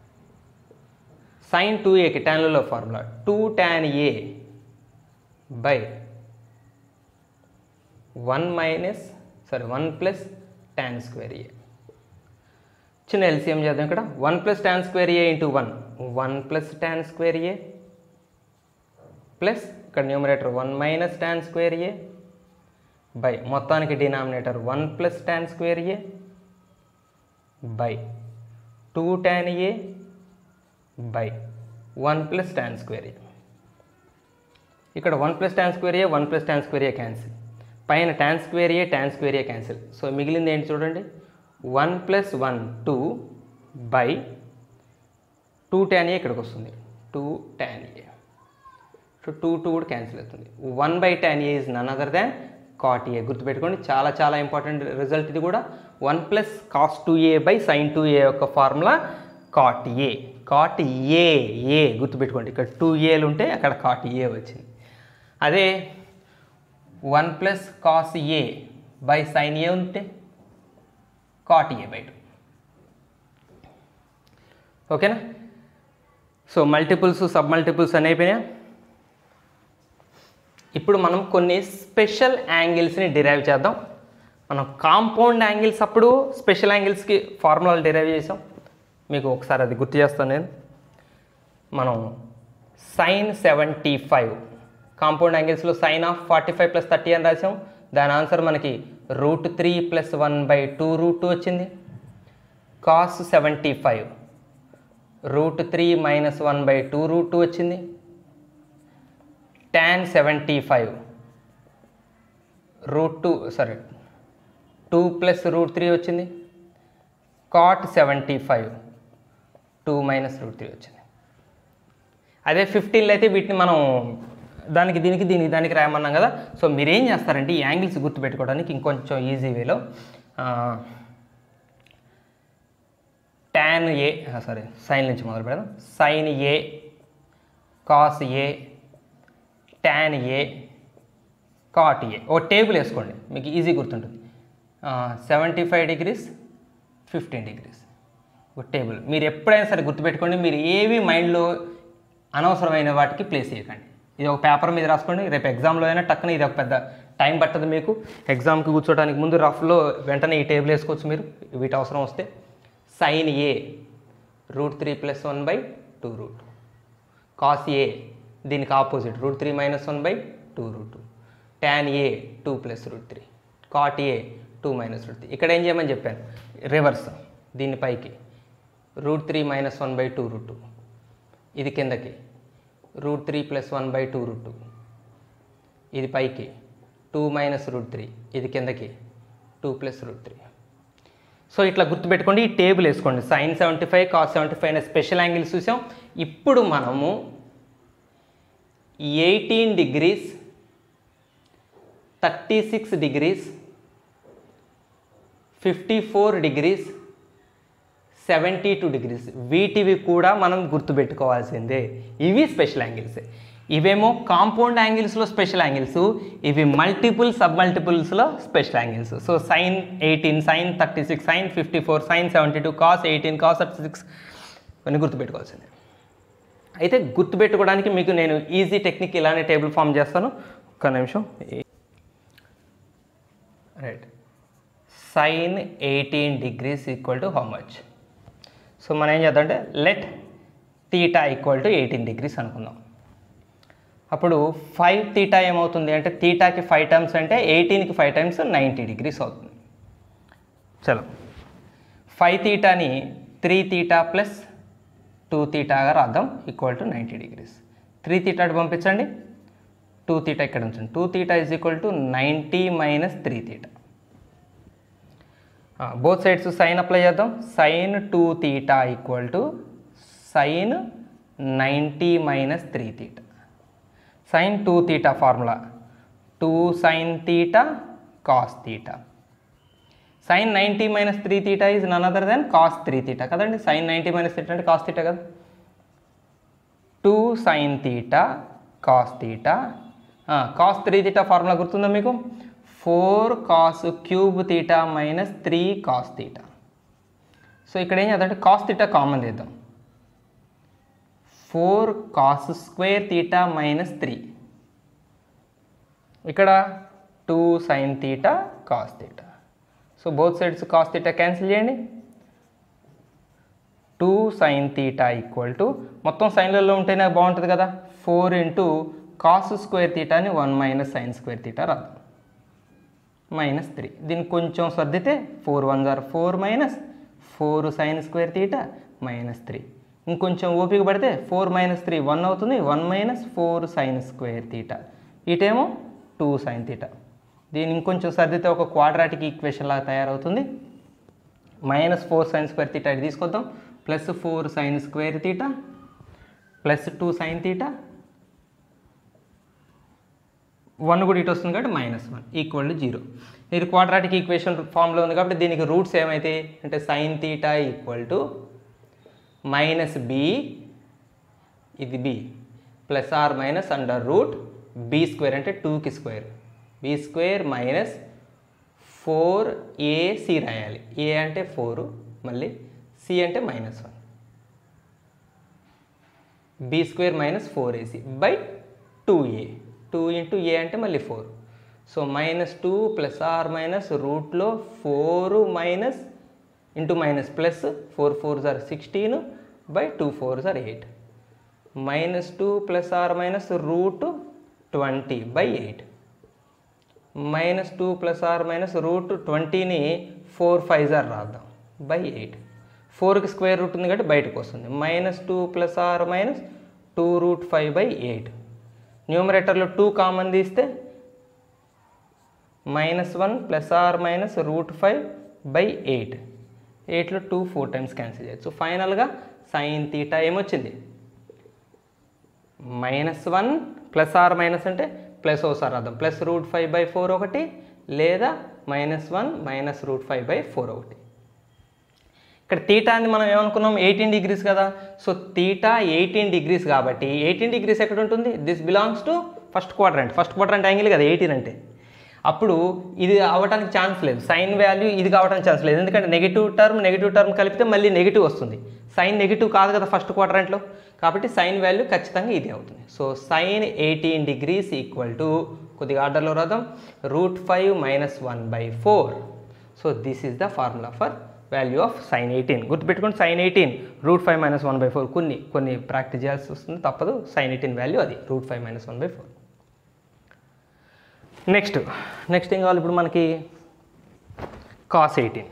[SPEAKER 1] Sine 2aకి ట్యాన్లలో formula 2 tan a by 1 plus tan square a. చిన్న ఎల్సిఎం చేద్దాం. ఇక్కడ 1 plus tan square a into 1 plus tan square a plus ఇక్కడ numerator 1 minus tan square a by మొత్తానికి denominator 1 plus tan square a by 2 tan a by 1 plus tan square a. ఇక్కడ 1 plus tan square a 1 plus tan square a క్యాన్సిల్, పైన tan square a cancel. So మిగిలింది ఏంటి చూడండి, 1 plus 1 2 by 2 tan a ఇక్కడికి వస్తుంది 2 tan a. So 2 కూడా cancel అవుతుంది. 1 by tan a is none other than cot a. గుర్తుపెట్టుకోండి, చాలా చాలా ఇంపార్టెంట్ రిజల్ట్ ఇది కూడా. 1 ప్లస్ కాస్ 2a బై సైన్ 2a యొక్క formula cot A. Cot a గుర్తుపెట్టుకోండి, ఇక్కడ 2aలు ఉంటే అక్కడ కాట్ ఏ వచ్చింది. అదే 1 plus cos a by sine a ఉంటే కాట్ ఏ బై 2. ఓకేనా? సో మల్టిపుల్స్, సబ్ మల్టిపుల్స్ అని అయిపోయినాయా? ఇప్పుడు మనం కొన్ని స్పెషల్ యాంగిల్స్ని డిరైవ్ చేద్దాం. మనం కాంపౌండ్ యాంగిల్స్ అప్పుడు స్పెషల్ యాంగిల్స్కి ఫార్ములాలు డిరైవ్ చేసాం. మీకు ఒకసారి అది గుర్తు చేస్తాను నేను. మనం సైన్ 75 కాంపౌండ్ యాంగిల్స్లో సైన్ ఆఫ్ 45 + 30 అని రాసాం. దాని ఆన్సర్ మనకి √3 + 1/2 వచ్చింది. కాస్ 75 √3 - 1/2 వచ్చింది. tan 75 2 + √3 వచ్చింది. cot 75 2 - √3 వచ్చింది. అదే 15లో అయితే వీటిని మనం దీనికి రాయమన్నాం కదా. సో మీరు ఏం చేస్తారంటే ఈ యాంగిల్స్ గుర్తుపెట్టుకోవడానికి ఇంకొంచెం ఈజీ వేలో tan ఏ సైన్ నుంచి మొదలు పెడదాం. Sine A, cos a, tan a, cot a. ఓ టేబుల్ వేసుకోండి, మీకు ఈజీ గుర్తుంటుంది. 75 degrees 15 degrees ఒక టేబుల్. మీరు ఎప్పుడైనా సరే గుర్తుపెట్టుకోండి, మీరు ఏవి మైండ్లో అనవసరమైన వాటికి ప్లేస్ చేయకండి. ఇది ఒక పేపర్ మీద రాసుకోండి. రేపు ఎగ్జామ్లో అయినా టక్కున, ఇది ఒక పెద్ద టైం పట్టదు మీకు. ఎగ్జామ్కి కూర్చోడానికి ముందు రఫ్లో వెంటనే ఈ టేబుల్ వేసుకోవచ్చు మీరు, వీటి అవసరం వస్తే. Sign A √3 + 1/2. కాస్ ఏ దీనికి ఆపోజిట్ √3 - 1/2. tan a 2 + √3. కాట్ ఏ 2 - √3. ఇక్కడ ఏం చేయమని చెప్పాను, రివర్స్. దీని పైకి √3 - 1/2. ఇది కిందకి √3 + 1/2. ఇది పైకి 2 - √3. ఇది కిందకి 2 + √3. సో ఇట్లా గుర్తుపెట్టుకోండి, ఈ టేబుల్ వేసుకోండి. సైన్ 75, కాస్ 75 అనే స్పెషల్ యాంగిల్స్ చూసాం. ఇప్పుడు మనము 18 degrees 36 degrees 54 degrees 72 degrees వీటివి కూడా మనం గుర్తుపెట్టుకోవాల్సిందే. ఇవి స్పెషల్ యాంగిల్స్. ఇవేమో కాంపౌండ్ యాంగిల్స్లో స్పెషల్ యాంగిల్స్, ఇవి మల్టిపుల్ సబ్ మల్టిపుల్స్లో special angles. So sine 18, sine 36, sine 54, sine 72, cos 18, cos 36 ఇవన్నీ గుర్తుపెట్టుకోవాల్సిందే. అయితే గుర్తుపెట్టుకోవడానికి మీకు నేను ఈజీ టెక్నిక్ ఇలానే టేబుల్ ఫామ్ చేస్తాను. ఒక్క నిమిషం. Right, sine 18 degrees = how much? So మనం ఏం చేద్దాం అంటే లెట్ తీటా = 18 degrees అనుకుందాం. అప్పుడు 5 తీటా ఏమవుతుంది అంటే, తీటాకి 5 టైమ్స్ అంటే 18కి 5 టైమ్స్ 90 degrees అవుతుంది. చలో 5 తీటాని 3 తీటా + 2 తీటాగా రాద్దాం = 90 degrees. 3 తీటా పంపించండి, 2 తీటా ఇక్కడ ఉంచండి. 2 theta = 90 - 3 theta. Both sides sine apply చేద్దాం. Sine 2 theta = sine 90 - 3 theta. Sine 2 theta formula 2 sin theta cos theta. Sine 90 - 3 theta is none other then cos 3 theta కదండి. Sine 90 - 3 అంటే cos theta కదా. 2 sin theta cos theta. Cos 3 theta formula గుర్తుందా మీకు? 4 cos³ theta - 3 cos theta. So ఇక్కడ ఏం చేద్దాం అంటే cos theta common తీద్దాం. 4 cos² తీటా - 3. ఇక్కడ 2 sin theta cos theta. So both sides cos theta cancel చేయండి. 2 sin తీటా = మొత్తం సైన్లలో ఉంటేనే బాగుంటుంది కదా. 4 × cos² తీటాని 1 - sin² తీటా రాద్దాం. -3. దీన్ని కొంచెం సర్దితే 4 1s are 4 - 4 sin² తీటా -3. ఇంకొంచెం ఓపిక పడితే 4 - 3 1 అవుతుంది. 1 - 4 sin² తీటా. ఇటేమో 2 sin theta. దీన్ని ఇంకొంచెం సర్దితే ఒక క్వాడ్రాటిక్ ఈక్వేషన్ లాగా తయారవుతుంది. -4 sin² తీటా ఇది తీసుకొద్దాం. +4 sin² తీటా +2 sin తీటా 1 కూడా ఇటు వస్తుంది కాబట్టి -1 ఈక్వల్ టు 0. ఇది క్వాడ్రాటిక్ ఈక్వేషన్ ఫామ్లో ఉంది కాబట్టి దీనికి రూట్స్ ఏమైతే అంటే sin θ ఈక్వల్ టు -b, ఇది b plus or minus under root b square అంటే 2కి square, b square minus 4ac రాయాలి. a అంటే 4 మళ్ళీ c అంటే -1, b square minus 4ac by 2a, 2 into a అంటే మళ్ళీ 4. సో -2 ప్లస్ ఆర్ మైనస్ రూట్లో 4 minus into minus plus 4 4s are 16 by 2 4s are 8, -2 plus or minus root 20 by 8, -2 plus or minus root 20ని 4 5s are రాద్దాం by 8, 4కి square root ఉంది కాబట్టి బయటకు వస్తుంది. -2 plus or minus 2 root 5 by 8. న్యూమరేటర్లో 2 common తీస్తే -1 plus or minus root 5 by 8, 8లో 2 4 టైమ్స్ క్యాన్సిల్ చేయొచ్చు. సో ఫైనల్గా sin θ ఏమొచ్చింది -1 ప్లస్ ఆర్ మైనస్ అంటే ప్లస్ ఒకసారి రాద్దాం, ప్లస్ రూట్ 5 బై 4 ఒకటి, లేదా -1 మైనస్ రూట్ 5 బై 4 ఒకటి. ఇక్కడ తీటా అని మనం ఏమనుకున్నాం 18 degrees కదా. సో తీటా 18 degrees కాబట్టి 18 degrees ఎక్కడ ఉంటుంది, this belongs to first quadrant angle కదా 18 అంటే. అప్పుడు ఇది అవ్వడానికి ఛాన్స్ లేదు, సైన్ వాల్యూ ఇది కావడానికి ఛాన్స్ లేదు, ఎందుకంటే నెగిటివ్ టర్మ్ కలిపితే మళ్ళీ నెగిటివ్ వస్తుంది. సైన్ నెగిటివ్ కాదు కదా ఫస్ట్ క్వాడ్రంట్లో, కాబట్టి సైన్ వాల్యూ ఖచ్చితంగా ఇది అవుతుంది. So sin 18 degrees equal to కొద్దిగా ఆర్డర్లో రాద్దాం √5 - 1/4. So this is the formula for value of sin 18. గుర్తుపెట్టుకోండి sin 18 √5 - 1/4. కొన్ని ప్రాక్టీస్ చేయాల్సి వస్తుంది, తప్పదు. sin 18 వాల్యూ అది √5 - 1/4. నెక్స్ట్ ఏం కావాలి ఇప్పుడు మనకి cos 18.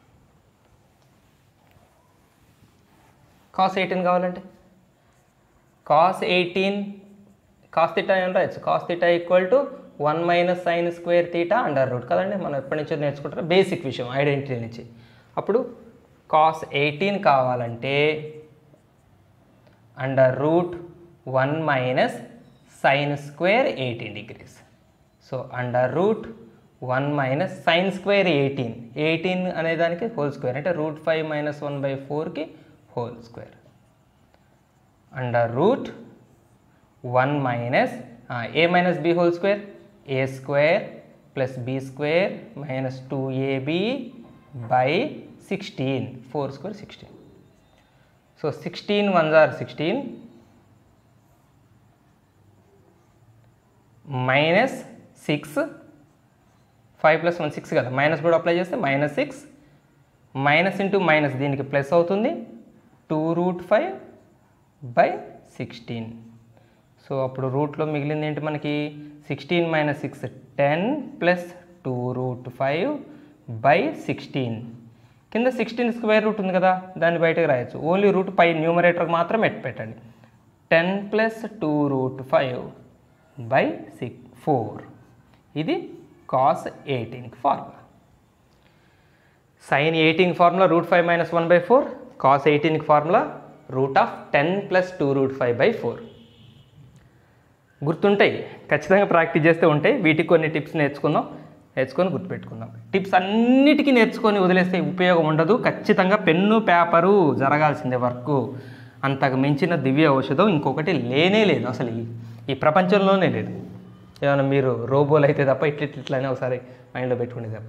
[SPEAKER 1] cos 18 కావాలంటే cos θ ఏం రాయొచ్చు, cos θ equal to 1 - sin square θ under root కదండి. మనం ఎప్పటి నుంచో నేర్చుకుంటారో బేసిక్ విషయం ఐడెంటిటీ నుంచి. అప్పుడు cos 18 కావాలంటే under root 1 - sin square 18 degrees. So under root 1 - sin square 18 అనేదానికి హోల్ స్క్వేర్ అంటే √5 - 1/4కి whole square, under root 1 minus a minus b whole square, a square plus b square minus 2ab by 16, 4 square 16. So 16 1s are 16 minus 6, 5 + 1 6 కదా, minus కూడా apply చేస్తే -6, minus into minus దీనికి plus అవుతుంది 2√5 by 16. So అప్పుడు రూట్లో మిగిలింది ఏంటి మనకి 16 - 6 10 ప్లస్ 2√5 బై 16. కింద 16 స్క్వేర్ రూట్ ఉంది కదా, దాన్ని బయటకు రాయొచ్చు. ఓన్లీ రూట్ పై న్యూమరేటర్కి మాత్రం పెట్టండి. 10 ప్లస్ 2√5 బై 4. ఇది cos 18కి ఫార్ములా. sin 18కి ఫార్ములా √5 - 1/4, cos 18కి ఫార్ములా √10 ప్లస్ 2√5/4. గుర్తుంటాయి, ఖచ్చితంగా ప్రాక్టీస్ చేస్తే ఉంటాయి. వీటికి కొన్ని టిప్స్ నేర్చుకొని గుర్తుపెట్టుకుందాం. టిప్స్ అన్నిటికీ నేర్చుకొని వదిలేస్తే ఉపయోగం ఉండదు. ఖచ్చితంగా పెన్ను పేపరు జరగాల్సిందే వర్క్. అంతకు మించిన దివ్య ఔషధం ఇంకొకటి లేనే లేదు, అసలు ఈ ప్రపంచంలోనే లేదు. ఏమైనా మీరు రోబోలు అయితే తప్ప ఇట్లనే ఒకసారి మైండ్లో పెట్టుకునే తప్ప.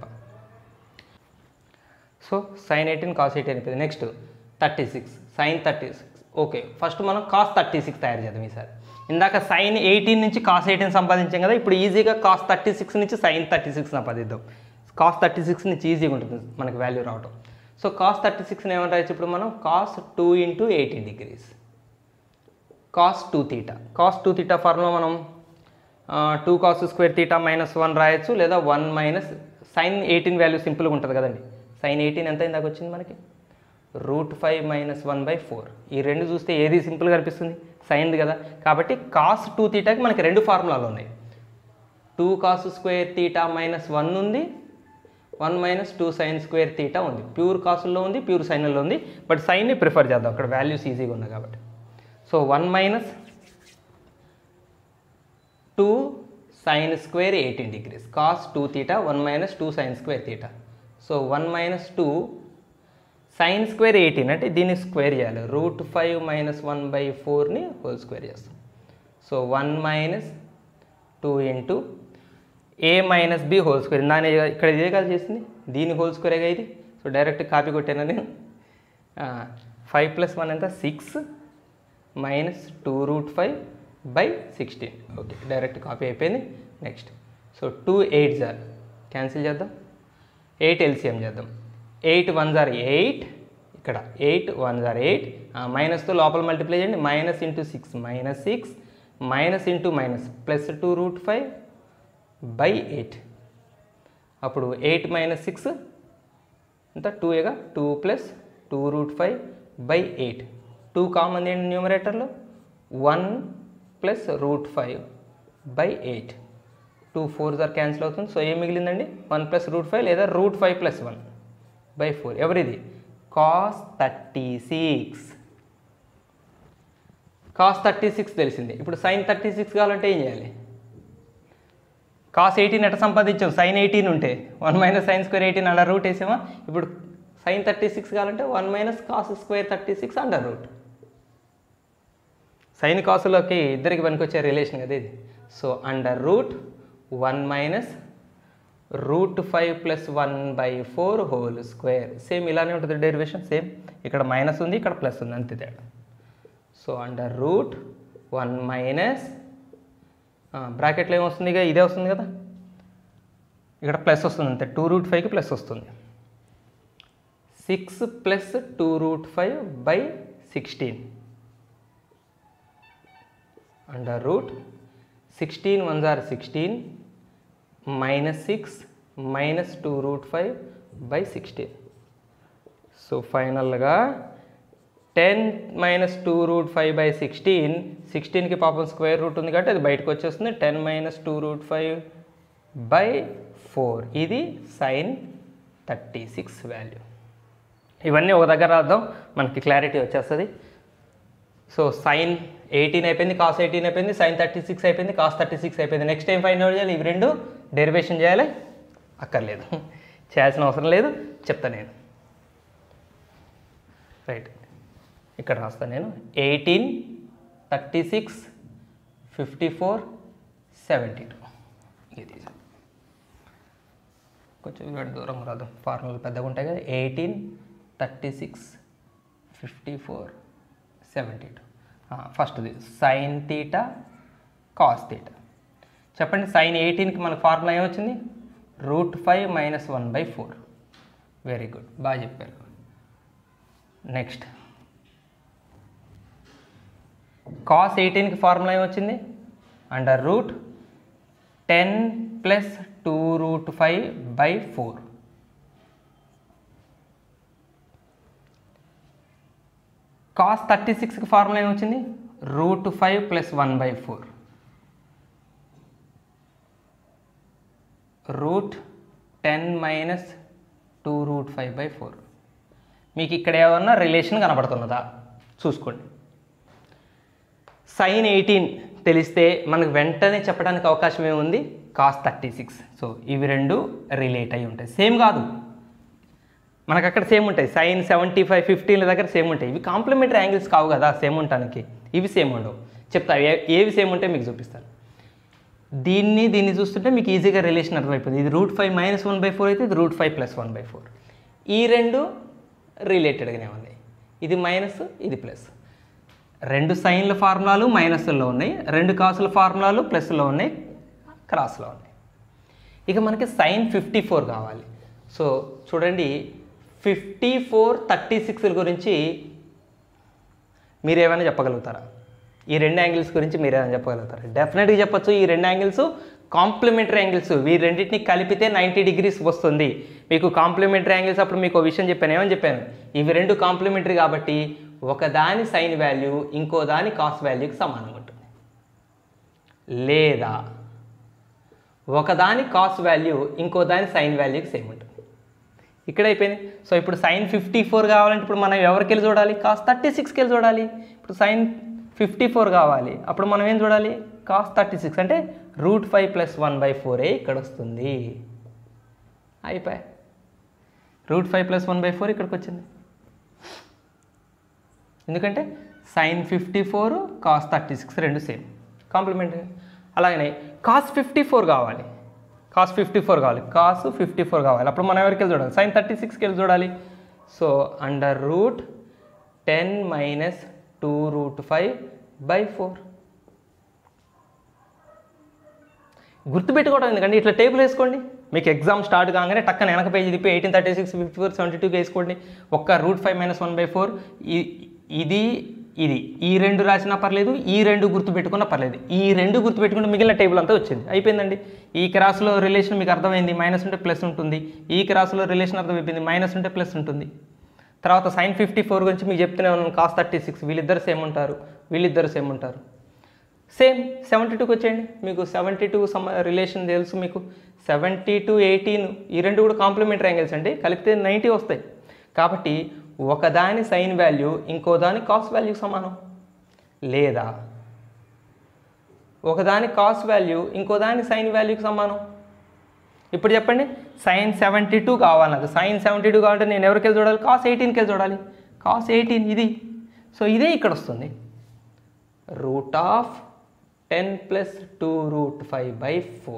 [SPEAKER 1] సో sin 18 cos 18 అయిపోయింది. Next 36 sin 36. ఓకే, ఫస్ట్ మనం cos 36 తయారు చేద్దాం ఈసారి. ఇందాక sin 18 నుంచి cos 18 సంపాదించాం కదా, ఇప్పుడు ఈజీగా cos 36 నుంచి sin 36 సంపాదిద్దాం. cos 36 నుంచి ఈజీగా ఉంటుంది మనకి వాల్యూ రావటం. సో cos 36 ఏమని రాయొచ్చు ఇప్పుడు మనం, cos 2 × 18 degrees, cos 2θ. cos 2θ formula మనం 2 cos స్క్వేర్ θ -1 రాయొచ్చు, లేదా 1 మైనస్ sin 18 వాల్యూ సింపుల్గా ఉంటుంది కదండి. sin 18 ఎంత ఇందాక వచ్చింది మనకి √5 - 1/4. ఈ రెండు చూస్తే ఏది సింపుల్గా అనిపిస్తుంది, సైన్ది కదా. కాబట్టి cos 2θకి మనకి రెండు ఫార్ములాలు ఉన్నాయి. 2 cos స్క్వేర్ θ -1 ఉంది, 1 మైనస్ 2 sin స్క్వేర్ θ ఉంది. ప్యూర్ కాసుల్లో ఉంది, ప్యూర్ సైన్లో ఉంది. బట్ సైన్ని ప్రిఫర్ చేద్దాం, అక్కడ వాల్యూస్ ఈజీగా ఉన్నాయి కాబట్టి. So 1 minus 2 sin square 18 degrees. Cos 2 theta 1 minus 2 sin square theta. So 1 minus 2 sin square 18 అంటే దీన్ని స్క్వేర్ చేయాలి. రూట్ 5 మైనస్ 1/4ని హోల్ స్క్వేర్ చేస్తాం. So 1 minus 2 into a minus b whole square. దాని ఇక్కడ ఇదే కాదు చేసింది, దీని హోల్ స్క్వేర్గా ఇది. సో డైరెక్ట్ కాపీ కొట్టాను నేను. 5 + 1 ఎంత 6 minus 2 root 5/16. Okay, direct copy అయిపోయింది. నెక్స్ట్ సో 2 8s క్యాన్సిల్ చేద్దాం. 8 LCM చేద్దాం. 8 1s 8, ఇక్కడ 8 1s 8, మైనస్తో లోపల మల్టిప్లై చేయండి. Minus into 6 minus 6, minus into minus plus 2 root 5/8. అప్పుడు 8 మైనస్ 6 అంతా 2ఏగా, 2 ప్లస్ 2 రూట్ 5/8. 2 కామన్ ఏంటి న్యూమరేటర్లో, 1 ప్లస్ రూట్ 5/8. 2 4s క్యాన్సిల్ అవుతుంది. సో ఏం మిగిలిందండి, 1 ప్లస్ రూట్ 5 లేదా రూట్ 5 + 1/4. ఎవరిది, cos 36. cos 36 తెలిసింది. ఇప్పుడు sin 36 కావాలంటే ఏం చేయాలి, cos 18 ఎట్లా సంపాదించాం, sin 18 ఉంటే 1 minus sin square 18 under root వేసామా. ఇప్పుడు sin 36 కావాలంటే 1 minus cos square 36 under root. Sine కాసులోకి ఇద్దరికి పనికొచ్చే రిలేషన్ కదా ఇది. So under root 1 minus root 5 + 1/4 whole square. Same ఇలానే ఉంటుంది డెరివేషన్, సేమ్ ఇక్కడ మైనస్ ఉంది, ఇక్కడ ప్లస్ ఉంది, అంతే తేడా. సో అండర్ రూట్ 1 మైనస్ బ్రాకెట్లో ఏమొస్తుంది, ఇక ఇదే వస్తుంది కదా, ఇక్కడ ప్లస్ వస్తుంది అంతే. 2 రూట్ 5కి ప్లస్ వస్తుంది. 6 plus 2 root 5/16 under root 16 1s 16 minus 6 minus 2 root 5/16. So ఫైనల్గా 10 మైనస్ 2 రూట్ 5/16. 16కి పాపం స్క్వేర్ రూట్ ఉంది కాబట్టి అది బయటకు వచ్చేస్తుంది. 10 మైనస్ 2 రూట్ 5/4. ఇది sin 36 వాల్యూ. ఇవన్నీ ఒక దగ్గర రాద్దాం, మనకి క్లారిటీ వచ్చేస్తుంది. సో sin 18 అయిపోయింది, cos 18 అయిపోయింది, sin 36 అయిపోయింది, cos 36 అయిపోయింది. నెక్స్ట్ టైం ఫైండ్ అవుట్ చేయాలి, ఇవి రెండు డెరివేషన్ చేయాలి. అక్కర్లేదు, చేయాల్సిన అవసరం లేదు, చెప్తాను నేను. రైట్, ఇక్కడ రాస్తాను నేను. 18 36 54 72. ఇది కొంచెం దూరం రాదు, ఫార్ములా పెద్దగా ఉంటాయి కదా. 18 36 54 72. ఫస్ట్ది sin తీటా cos తీటా. చెప్పండి, sin 18కి మనకు ఫార్ములా ఏమొచ్చింది, రూట్ 5 మైనస్ 1/4. వెరీ గుడ్, బాగా చెప్పారు. నెక్స్ట్ cos 18కి ఫార్ములా ఏమొచ్చింది, under root 10 plus 2 root 5/4. cos 36కి ఫార్ములా ఏమొచ్చింది, root 5 plus 1/4. Root 10 minus 2 root 5/4. మీకు ఇక్కడ ఏమన్నా రిలేషన్ కనబడుతున్నదా చూసుకోండి. sin 18 తెలిస్తే మనకు వెంటనే చెప్పడానికి అవకాశం ఏముంది, cos 36. సో ఇవి రెండు రిలేట్ అయి ఉంటాయి. సేమ్ కాదు, మనకు అక్కడ సేమ్ ఉంటాయి. sin 75 15ల దగ్గర సేమ్ ఉంటాయి. ఇవి కాంప్లిమెంటరీ యాంగిల్స్ కావు కదా సేమ్ ఉండటానికి. ఇవి సేమ్ ఉండవు. చెప్తా ఏవి సేమ్ ఉంటే మీకు చూపిస్తాను. దీన్ని చూస్తుంటే మీకు ఈజీగా రిలేషన్ అర్థమైపోతుంది. ఇది రూట్ 5 మైనస్ 1/4 అయితే ఇది రూట్ 5 ప్లస్ 1/4. ఈ రెండు రిలేటెడ్గానే ఉన్నాయి. ఇది మైనస్, ఇది ప్లస్. రెండు సైన్ల ఫార్ములాలు మైనస్లో ఉన్నాయి, రెండు కాసుల ఫార్ములాలు ప్లస్లో ఉన్నాయి, క్రాస్లో ఉన్నాయి. ఇక మనకి sin 54 కావాలి. సో చూడండి, 54 36ల గురించి మీరేమైనా చెప్పగలుగుతారా? ఈ రెండు యాంగిల్స్ గురించి మీరేమైనా చెప్పగలుగుతారా? డెఫినెట్గా చెప్పచ్చు. ఈ రెండు యాంగిల్స్ కాంప్లిమెంటరీ యాంగిల్స్. ఈ రెండింటిని కలిపితే 90 degrees వస్తుంది. మీకు కాంప్లిమెంటరీ యాంగిల్స్ అప్పుడు మీకు విషయం చెప్పాను. ఏమని చెప్పాను, ఇవి రెండు కాంప్లిమెంటరీ కాబట్టి ఒకదాని సైన్ వాల్యూ ఇంకో దాని కాస్ వాల్యూకి సమానంగా ఉంటుంది, లేదా ఒకదాని కాస్ వాల్యూ ఇంకో దాని సైన్ వాల్యూకి సేమ్ ఉంటుంది. ఇక్కడ అయిపోయింది. సో ఇప్పుడు sin 54 కావాలంటే ఇప్పుడు మనం ఎవరికి వెళ్ళి చూడాలి, cos 36కి వెళ్ళి చూడాలి. ఇప్పుడు sin 54 కావాలి, అప్పుడు మనం ఏం చూడాలి, cos 36 అంటే √5 + 1/4 ఇక్కడ వస్తుంది. అయిపోయి √5 + 1/4 ఇక్కడికి వచ్చింది. ఎందుకంటే sin 54 cos 36 రెండు సేమ్ కాంప్లిమెంటరీ. అలాగనే cos 54 కావాలి, cos 54 కావాలి. అప్పుడు మనం ఎవరికి వెళ్ళి చూడాలి? sin 36కి వెళ్ళి చూడాలి. సో √10 - 2√5/4 గుర్తుపెట్టుకోవడం ఎందుకండి, ఇట్లా టేబుల్ వేసుకోండి. మీకు ఎగ్జామ్ స్టార్ట్ కాగానే టక్కన వెనక పేజీ తిప్పి 1836, 54, 72 వేసుకోండి. ఒక్క √5 - 1/4 ఇది ఈ రెండు రాసినా పర్లేదు, ఈ రెండు గుర్తుపెట్టుకున్నా పర్లేదు. ఈ రెండు గుర్తుపెట్టుకుంటే మిగిలిన టేబుల్ అంతా వచ్చింది, అయిపోయిందండి. ఈ క్రాస్లో రిలేషన్ మీకు అర్థమైంది, మైనస్ ఉంటే ప్లస్ ఉంటుంది. ఈ క్రాస్లో రిలేషన్ అర్థమైపోయింది, మైనస్ ఉంటే ప్లస్ ఉంటుంది. తర్వాత sin 54 గురించి మీకు చెప్తూనే ఉన్నాను. cos 36 వీళ్ళిద్దరు సేమ్ ఉంటారు, వీళ్ళిద్దరు సేమ్ ఉంటారు. సేమ్ 72కి వచ్చేయండి. మీకు 72 రిలేషన్ తెలుసు. మీకు 72, 18 ఈ రెండు కూడా కాంప్లిమెంటరీ యాంగిల్స్ అండి, కలిపితే 90 వస్తాయి. కాబట్టి ఒకదాని సైన్ వాల్యూ ఇంకో దాని కాస్ వాల్యూకి సమానం, లేదా ఒకదాని కాస్ వాల్యూ ఇంకో దాని సైన్ వాల్యూకి సమానం. ఇప్పుడు చెప్పండి, sin 72 కావాలి నాకు. sin 72 కావాలంటే నేను ఎవరికి వెళ్ళి చూడాలి? cos 18కి వెళ్ళి చూడాలి. cos 18 ఇది. సో ఇదే ఇక్కడ వస్తుంది, √10 + 2√5/4.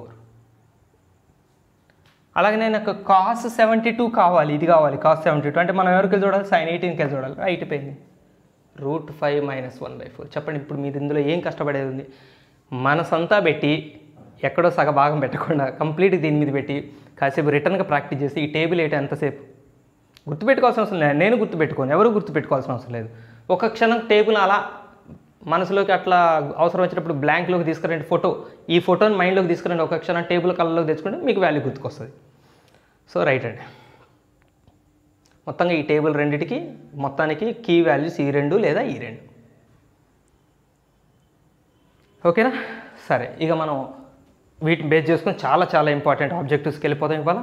[SPEAKER 1] అలాగే నాకు cos 72 కావాలి, ఇది కావాలి. cos 72 అంటే మనం ఎవరికి వెళ్ళి చూడాలి? sin 18కి వెళ్ళి చూడాలి. అయిపోయింది, √5 - 1/4. చెప్పండి, ఇప్పుడు మీరు ఇందులో ఏం కష్టపడేది ఉంది? మనసంతా పెట్టి ఎక్కడో సగ భాగం పెట్టకుండా కంప్లీట్గా దీని మీద పెట్టి కాసేపు రిటర్న్గా ప్రాక్టీస్ చేసి ఈ టేబుల్ ఏంటి ఎంతసేపు గుర్తుపెట్టుకోవాల్సిన అవసరం లేదు. నేను గుర్తుపెట్టుకోను, ఎవరు గుర్తుపెట్టుకోవాల్సిన అవసరం లేదు. ఒక క్షణం టేబుల్ అలా మనసులోకి అట్లా అవసరం వచ్చినప్పుడు బ్లాంక్లోకి తీసుకురండి. ఈ ఫోటోని మైండ్లోకి తీసుకురండి. ఒక క్షణం టేబుల్ కళ్ళలోకి తెచ్చుకుంటే మీకు వాల్యూ గుర్తుకొస్తుంది. సో రైట్ అండి, మొత్తంగా ఈ టేబుల్ రెండింటికి మొత్తానికి కీ వాల్యూస్ ఈ రెండు లేదా ఈ రెండు. ఓకేనా? సరే, ఇక మనం వీటిని బేస్ చేసుకుని చాలా ఇంపార్టెంట్ ఆబ్జెక్టివ్స్కి వెళ్ళిపోతాం ఇవాళ.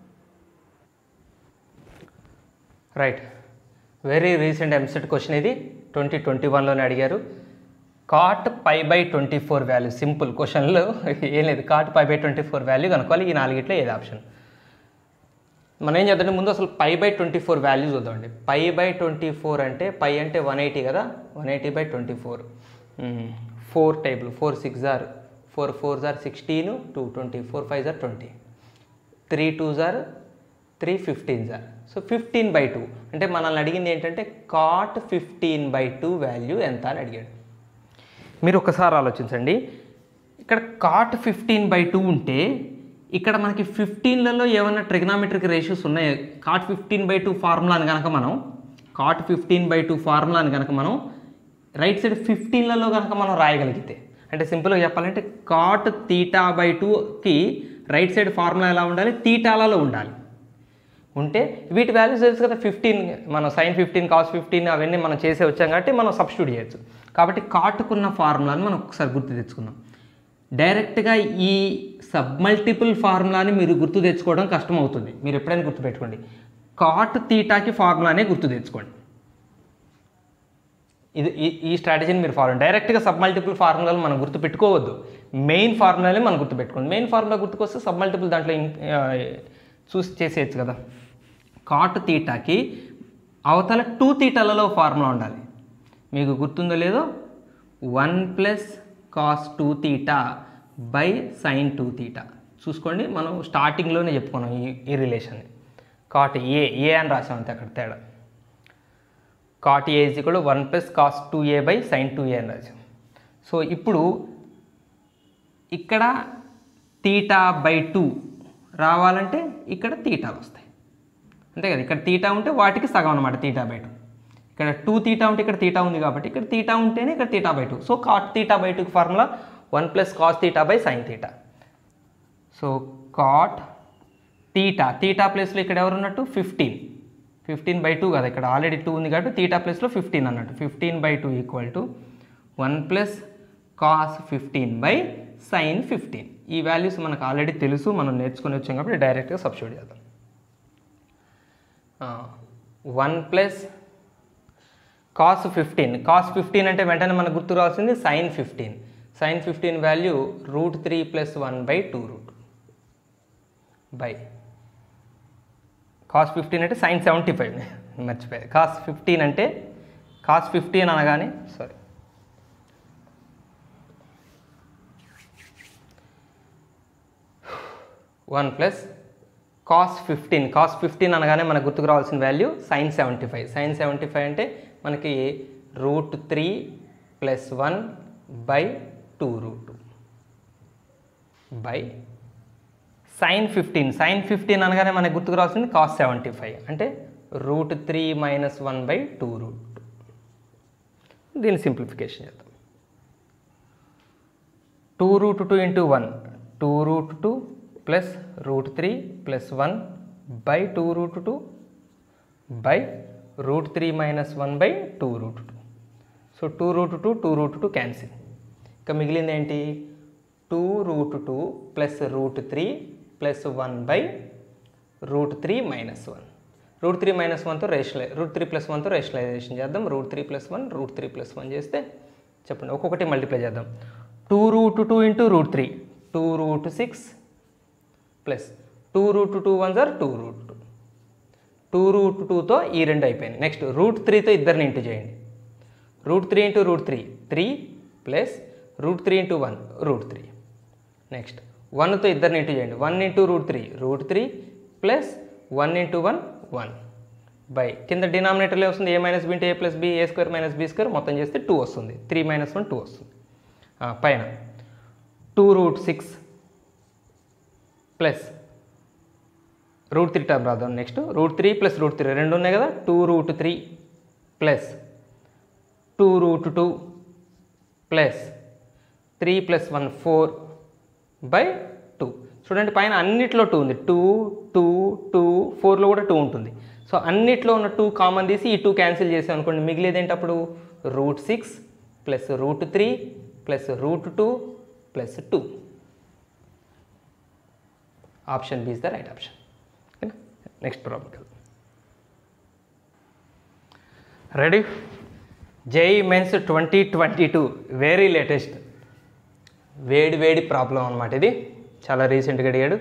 [SPEAKER 1] Right, very recent EAMCET question ఇది, 2021లోనే అడిగారు. cot π/24 value. సింపుల్ క్వశ్చన్లో ఏం లేదు, cot π/24 వాల్యూ కనుక్కోవాలి. ఈ నాలుగిట్లో ఏది ఆప్షన్? మనం ఏం చేద్దాం, ముందు అసలు π/24 వాల్యూ చూద్దామండి. π/24 అంటే π అంటే 180 కదా, 180/24. 4 table, 4 6 are 4 4 are 16, 2 20, 4 5 are 20, 3 2 are 3 15 are. So 15/2 అంటే మనల్ని అడిగింది ఏంటంటే cot 15/2 వాల్యూ ఎంత అని అడిగాడు. మీరు ఒకసారి ఆలోచించండి, ఇక్కడ cot 15/2 ఉంటే ఇక్కడ మనకి 15లలో ఏమైనా ట్రిగ్నామెట్రిక్ రేషియోస్ ఉన్నాయి. cot 15/2 ఫార్ములాని కనుక మనం cot 15/2 ఫార్ములాని కనుక మనం రైట్ సైడ్ 15లలో కనుక మనం రాయగలిగితే, అంటే సింపుల్గా చెప్పాలంటే cot θ/2కి రైట్ సైడ్ ఫార్ములా ఎలా ఉండాలి? తీటాలలో ఉండాలి. ఉంటే వీటి వాల్యూస్ తెలుసు కదా, 15 మనం sin 15 cos 15 అవన్నీ మనం చేసే వచ్చాం కాబట్టి మనం సబ్స్టిట్యూట్ చేయొచ్చు. కాబట్టి కాట్కున్న ఫార్ములాని మనం ఒకసారి గుర్తు తెచ్చుకుందాం. డైరెక్ట్గా ఈ సబ్మల్టిపుల్ ఫార్ములాని మీరు గుర్తు తెచ్చుకోవడం కష్టం అవుతుంది. మీరు ఎప్పుడైనా గుర్తుపెట్టుకోండి, cot θకి ఫార్ములానే గుర్తు తెచ్చుకోండి. ఈ స్ట్రాటజీని మీరు ఫాలో. డైరెక్ట్గా సబ్మల్టిపుల్ ఫార్ములాలు మనం గుర్తుపెట్టుకోవద్దు, మెయిన్ ఫార్ములాని మనం గుర్తుపెట్టుకోండి. మెయిన్ ఫార్ములా గుర్తుకొస్తే సబ్మల్టిపుల్ దాంట్లో చూసి చేసేయచ్చు కదా. cot θకి అవతల 2 θలలో ఫార్ములా ఉండాలి. మీకు గుర్తుందో లేదో, 1 + cos 2θ/sin 2θ. చూసుకోండి, మనం స్టార్టింగ్లోనే చెప్పుకున్నాం ఈ రిలేషన్ని. cot ఏ అని రాసామంతే, అక్కడ తేడా. cot A = 1 + cos 2a/sin 2a అని రాసాం. సో ఇప్పుడు ఇక్కడ θ/2 రావాలంటే ఇక్కడ తీటాలు వస్తాయి, అంతే కదా. ఇక్కడ తీటా ఉంటే వాటికి సగం అనమాట θ/2. ఇక్కడ 2 θ ఉంటే ఇక్కడ తీటా ఉంది కాబట్టి ఇక్కడ తీటా ఉంటేనే ఇక్కడ θ/2. సో cot θ/2కి formula 1 + cos θ/sin θ. So cot θ ప్లేస్లో ఇక్కడ ఎవరు ఉన్నట్టు 15/2 కదా, ఇక్కడ ఆల్రెడీ 2 ఉంది కాబట్టి తీటా ప్లేస్లో 15 అన్నట్టు. 15/2 = 1 + cos 15/sin 15. ఈ వాల్యూస్ మనకు ఆల్రెడీ తెలుసు, మనం నేర్చుకుని వచ్చాం కాబట్టి డైరెక్ట్గా సబ్స్టిట్యూట్ చేద్దాం. 1 + cos 15 అంటే వెంటనే మనకు గుర్తు రావాల్సింది sin 15. Sine 15 value √3 + 1/2 by cos 15 అంటే సైన్ 75 మర్చిపోయాయి. కాస్ 15 అంటే కాస్ 15 అనగానే సారీ 1 ప్లస్ కాస్ 15 అనగానే మనకు గుర్తుకు రావాల్సిన వాల్యూ సైన్ 75. సైన్ 75 అంటే మనకి √3 + 1/2 బై సైన్ 15 అనగానే మనకు గుర్తుకు రావాల్సింది కాస్ 75 అంటే √3 - 1/2. దీని సింప్లిఫికేషన్ చేద్దాం. 2√2 × 1 2√2 ప్లస్ √3 + 1/2√2 బై √3 - 1/2√2. So 2√2 cancel. ఇంకా మిగిలింది ఏంటి? 2√2 + √3 + 1/√3 - 1. √3 - 1తో √3 + 1తో రేషనలైజేషన్ చేద్దాం. √3 + 1 √3 + 1 చేస్తే చెప్పండి ఒక్కొక్కటి మల్టిప్లై చేద్దాం. 2√2 × √3 2√6 ప్లస్ 2√2 1s are 2√2. 2√2తో ఈ రెండు అయిపోయింది. నెక్స్ట్ √3తో ఇద్దరిని ఇంటూ చేయండి. √3 × √3 3 ప్లస్ √3 × 1 √3. నెక్స్ట్ 1తో ఇద్దరిని ఇంటూ చేయండి. 1 × √3 ప్లస్ 1 × 1 1 బై కింద డినామినేటర్లో వస్తుంది a - b × a + b a² - b² మొత్తం చేస్తే 2 వస్తుంది. 3 - 1 2 వస్తుంది. పైన 2√6 ప్లస్ √3 టర్మ్ రాద్దాం. నెక్స్ట్ √3 + √3 రెండు ఉన్నాయి కదా. 2√3 ప్లస్ 2√2 ప్లస్ 3 + 1 4/2. చూడండి పైన అన్నిట్లో 2 ఉంది. 2 2 2 4లో కూడా 2 ఉంటుంది. సో అన్నిట్లో ఉన్న 2 కామన్ తీసి ఈ 2 క్యాన్సిల్ చేసాం అనుకోండి. మిగిలేది ఏంటి అప్పుడు? √6 + √3 + √2 + 2. Option b is the right option. ఓకేనా? నెక్స్ట్ ప్రాబ్లం కదా. Ready? JEE Mains 2022 very latest వేడి ప్రాబ్లం అనమాట. ఇది చాలా రీసెంట్గా అడిగాడు.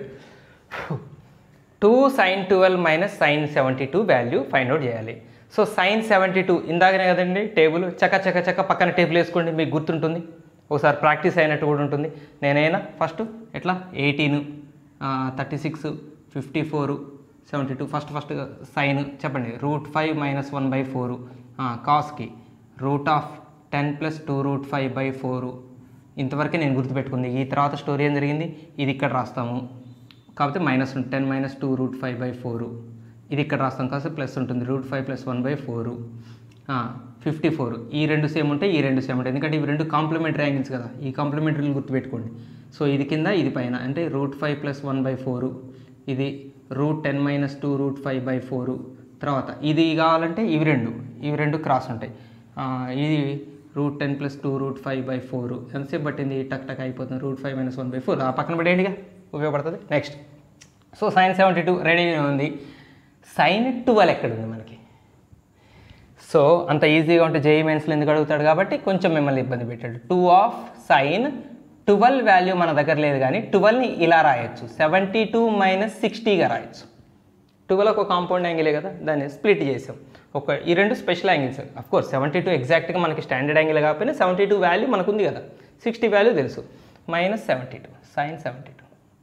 [SPEAKER 1] 2 sin 12 - sin 72 value find out చేయాలి. సో sin 72 ఇందాకనే కదండి టేబుల్ చక్క పక్కన టేబుల్ వేసుకోండి, మీకు గుర్తుంటుంది. ఒకసారి ప్రాక్టీస్ అయినట్టు కూడా ఉంటుంది. నేనైనా ఫస్ట్ ఎట్లా 18 36 54 72 ఫస్ట్ సైన్ చెప్పండి. √5 - 1/4 కాస్కి √10 + 2√5/4. ఇంతవరకే నేను గుర్తుపెట్టుకుంది. ఈ తర్వాత స్టోరీ ఏం జరిగింది ఇది ఇక్కడ రాస్తాము కాకపోతే -10 - 2√5/4. ఇది ఇక్కడ రాస్తాం కాకపోతే ప్లస్ ఉంటుంది. √5 + 1/4 54. ఈ రెండు సేమ్ ఉంటాయి, ఈ రెండు సేమ్ ఉంటాయి. ఎందుకంటే ఇవి రెండు కాంప్లిమెంటరీ యాంగిల్స్ కదా. ఈ కాంప్లిమెంటరీలు గుర్తుపెట్టుకోండి. సో ఇది కింద ఇది పైన అంటే √5 + 1/4. ఇది √10 - 2√5/4. తర్వాత ఇది కావాలంటే ఇవి రెండు క్రాస్ ఉంటాయి. ఇది √10 + 2√5/4. ఎంతసేపు పట్టింది? టక్ అయిపోతుంది. √5 - 1/4 పక్కన పడేయండిగా, ఉపయోగపడుతుంది. నెక్స్ట్ సో sin 72 రెడీగా ఉంది. sin 12 ఎక్కడుంది మనకి? సో అంత ఈజీగా ఉంటే JEE Mainsలో ఎందుకు అడుగుతాడు కాబట్టి కొంచెం మిమ్మల్ని ఇబ్బంది పెట్టాడు. 2 ఆఫ్ sin 12 వాల్యూ మన దగ్గర లేదు కానీ 12ని ఇలా రాయొచ్చు. 72 - 60గా రాయొచ్చు. 12 ఒక కాంపౌండ్ యాంగిలే కదా, దాన్ని స్ప్లిట్ చేసాం. ఈ రెండు స్పెషల్ యాంగిల్స్. అఫ్కోర్స్ 72 ఎగ్జాక్ట్గా మనకి స్టాండర్డ్ యాంగిల్ కాకపోయినా 72 వాల్యూ మనకు ఉంది కదా. 60 వాల్యూ తెలుసు. -72 sin 72.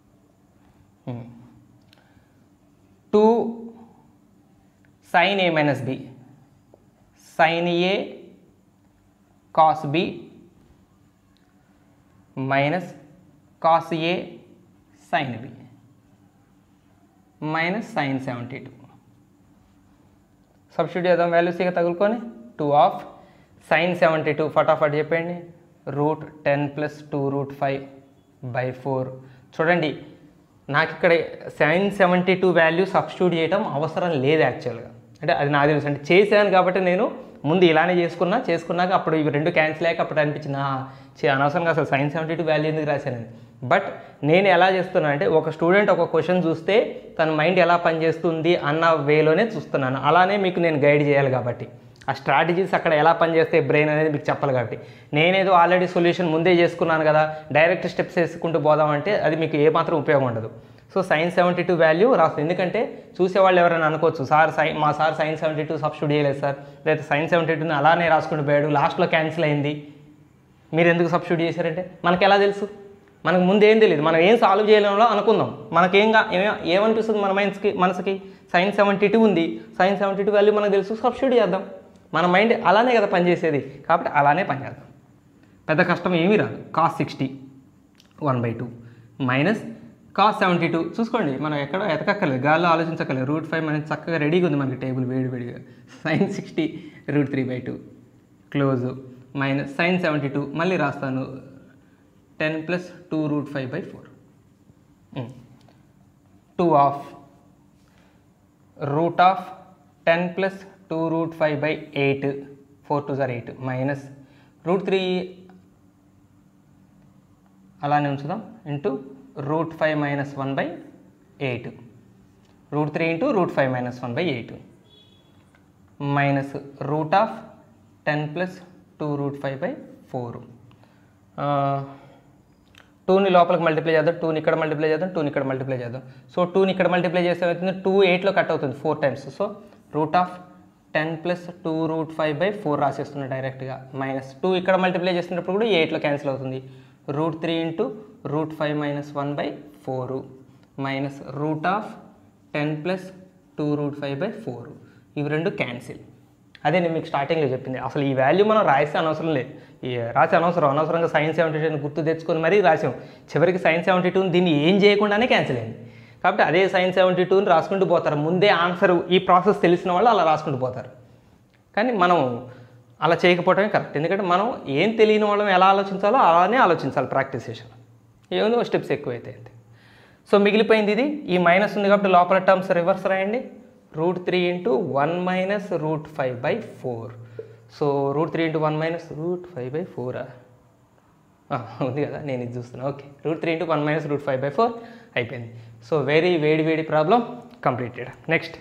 [SPEAKER 1] 2 sin A - B sin A cos B minus cos A sin B minus sin 72. Substitute చేద్దాం వాల్యూస్ ఇక తగులుకొని. 2 ఆఫ్ sin 72 ఫటాఫట్ చెప్పండి. √10 + 2√5/4. చూడండి నాకు ఇక్కడ sin 72 వాల్యూ సబ్స్టిట్యూట్ చేయడం అవసరం లేదు యాక్చువల్గా. అంటే అది నాకు తెలుసు, అంటే చేశాను కాబట్టి నేను ముందు ఇలానే చేసుకున్నాక అప్పుడు ఇవి రెండు క్యాన్సిల్ అయ్యాక అప్పుడు అనిపించింది అనవసరంగా అసలు sin 72 వాల్యూ ఎందుకు రాశానని. బట్ నేను ఎలా చేస్తున్నాను అంటే ఒక స్టూడెంట్ ఒక క్వశ్చన్ చూస్తే తన మైండ్ ఎలా పనిచేస్తుంది అన్న వేలోనే చూస్తున్నాను. అలానే మీకు నేను గైడ్ చేయాలి కాబట్టి ఆ స్ట్రాటజీస్ అక్కడ ఎలా పనిచేస్తే బ్రెయిన్ అనేది మీకు చెప్పాలి. కాబట్టి నేనేదో ఆల్రెడీ సొల్యూషన్ ముందే చేసుకున్నాను కదా, డైరెక్ట్ స్టెప్స్ వేసుకుంటూ పోదామంటే అది మీకు ఏమాత్రం ఉపయోగం ఉండదు. సో sin 72 వాల్యూ రాస్తుంది. ఎందుకంటే చూసేవాళ్ళు ఎవరైనా అనుకోవచ్చు, మా సార్ sin 72 సబ్స్టిట్యూట్ చేయలేదు సార్, లేదా sin 72ని అలానే రాసుకుంటూ పోయాడు, లాస్ట్లో క్యాన్సిల్ అయింది, మీరు ఎందుకు సబ్స్టిట్యూట్ చేశారంటే మనకు ఎలా తెలుసు? మనకు ముందు ఏం తెలియదు, మనం ఏం సాల్వ్ చేయడంలో అనుకుందాం. ఏమనిపిస్తుంది మన మనసుకి sin 72 ఉంది, sin 72 వాల్యూ మనకు తెలుసు, సబ్స్టిట్యూట్ చేద్దాం. మన మైండ్ అలానే కదా పనిచేసేది, కాబట్టి అలానే పనిచేద్దాం. పెద్ద కష్టం ఏమీ రాదు. cos 60 1/2 మైనస్ cos 72 చూసుకోండి, మనం ఎక్కడ ఎతకక్కర్లేదు, గాల్లో ఆలోచించక్కర్లేదు. √5 మనకి చక్కగా రెడీగా ఉంది మనకి టేబుల్ వేడిగా. sin 60 √3/2 క్లోజ్ మైనస్ sin 72 మళ్ళీ రాస్తాను 10 + 2√5/4 2 ఆఫ్ √10 + 2√5/8 4 2 = 8 మైనస్ √3 అలానే ఉంచుదాం ఇంటూ √5 - 1/8 √3 × √5 - 1/8 మైనస్ √10 + 2√5/4 2ని లోపలికి మల్టిప్లై చేద్దాం, 2ని ఇక్కడ మల్టిప్లై చేద్దాం, 2ని ఇక్కడ మల్టిప్లై చేద్దాం. సో 2ని ఇక్కడ మల్టిప్లై చేస్తే అవుతుంది 2 8లో కట్ అవుతుంది 4 టైమ్స్. సో √10 + 2√5/4 రాసేస్తున్నా డైరెక్ట్గా. మైనస్ 2 ఇక్కడ మల్టిప్లై చేసినప్పుడు కూడా 8లో క్యాన్సిల్ అవుతుంది. √3 × √5 - 1/4 మైనస్ √10 + 2√5/4 ఇవి రెండు క్యాన్సిల్. అదే నేను మీకు స్టార్టింగ్లో చెప్పింది. అసలు ఈ వాల్యూ మనం రాసే అనవసరం లేదు, అనవసరంగా sin 72 గుర్తు తెచ్చుకొని మరీ రాసాం. చివరికి sin 72 దీన్ని ఏం చేయకుండానే క్యాన్సిల్ అయింది. కాబట్టి అదే sin 72ని రాసుకుంటూ పోతారు. ముందే ఆన్సర్ ఈ ప్రాసెస్ తెలిసిన వాళ్ళు అలా రాసుకుంటూ పోతారు. కానీ మనం అలా చేయకపోవడమే కరెక్ట్. ఎందుకంటే మనం ఏం తెలియని వాళ్ళం ఎలా ఆలోచించాలో అలానే ఆలోచించాలి ప్రాక్టీస్ సెషన్. ఏముందో స్టెప్స్ ఎక్కువైతే అంతే. సో మిగిలిపోయింది ఇది. ఈ మైనస్ ఉంది కాబట్టి లోపల టర్మ్స్ రివర్స్ రాయండి. √3 × 1 - √5/4. సో √3 × 1 - √5/4 ఉంది కదా, నేను ఇది చూస్తున్నాను. ఓకే, √3 × 1 - √5/4 అయిపోయింది. సో వేడి ప్రాబ్లం కంప్లీటెడ్. నెక్స్ట్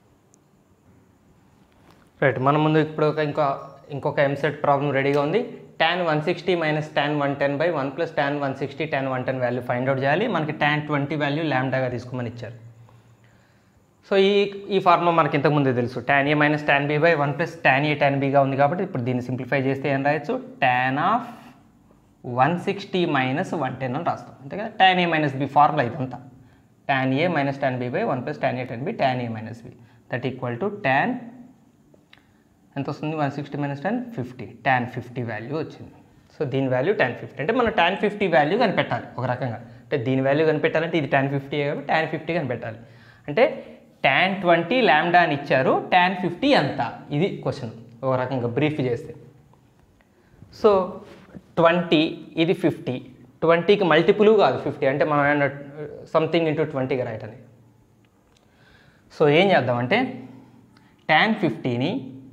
[SPEAKER 1] రైట్, మన ముందు ఇప్పుడు ఇంకొక ఎంసెట్ ప్రాబ్లం రెడీగా ఉంది. tan 160 - tan 110/1 + tan 160 tan 110 value find out చేయాలి. మనకి tan 20 వాల్యూ లాంబ్డాగా తీసుకోమని ఇచ్చారు. సో ఈ ఫార్ములా మనకి ఇంతకుముందే తెలుసు. tan a - tan b/1 + tan a tan bగా ఉంది కాబట్టి ఇప్పుడు దీన్ని సింప్లిఫై చేస్తే ఏం రాయొచ్చు, tan 160 - 110 అని రాస్తాం అంతే కదా. tan a - b ఫార్ములా ఇదంతా. tan a - tan b/1 + tan a tan b tan a - b that equal to tan ఎంత వస్తుంది, 160 - tan 50 tan 50 వాల్యూ వచ్చింది. సో దీని వాల్యూ tan 50 అంటే మనం tan 50 వాల్యూ కనిపెట్టాలి ఒక రకంగా. అంటే దీని వాల్యూ కనిపెట్టాలంటే ఇది tan 50 కాబట్టి tan 50 కనిపెట్టాలి. అంటే tan 20 లాంబ్డా అని ఇచ్చారు, tan 50 ఎంత, ఇది క్వశ్చన్ ఒక రకంగా బ్రీఫ్ చేస్తే. సో 20 ఇది 50, 20కి మల్టిపుల్ కాదు 50, అంటే మనం ఏమన్నా సంథింగ్ ఇంటూ 20గా రాయటని. సో ఏం చేద్దామంటే tan 50ని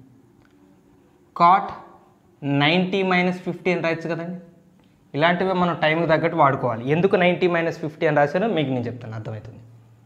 [SPEAKER 1] cot 90 - 50 అని రాయొచ్చు కదండి. ఇలాంటివి మనం టైంకి తగ్గట్టు వాడుకోవాలి. ఎందుకు 90 - 50 అని రాశానో మీకు నేను చెప్తాను, అర్థమవుతుంది.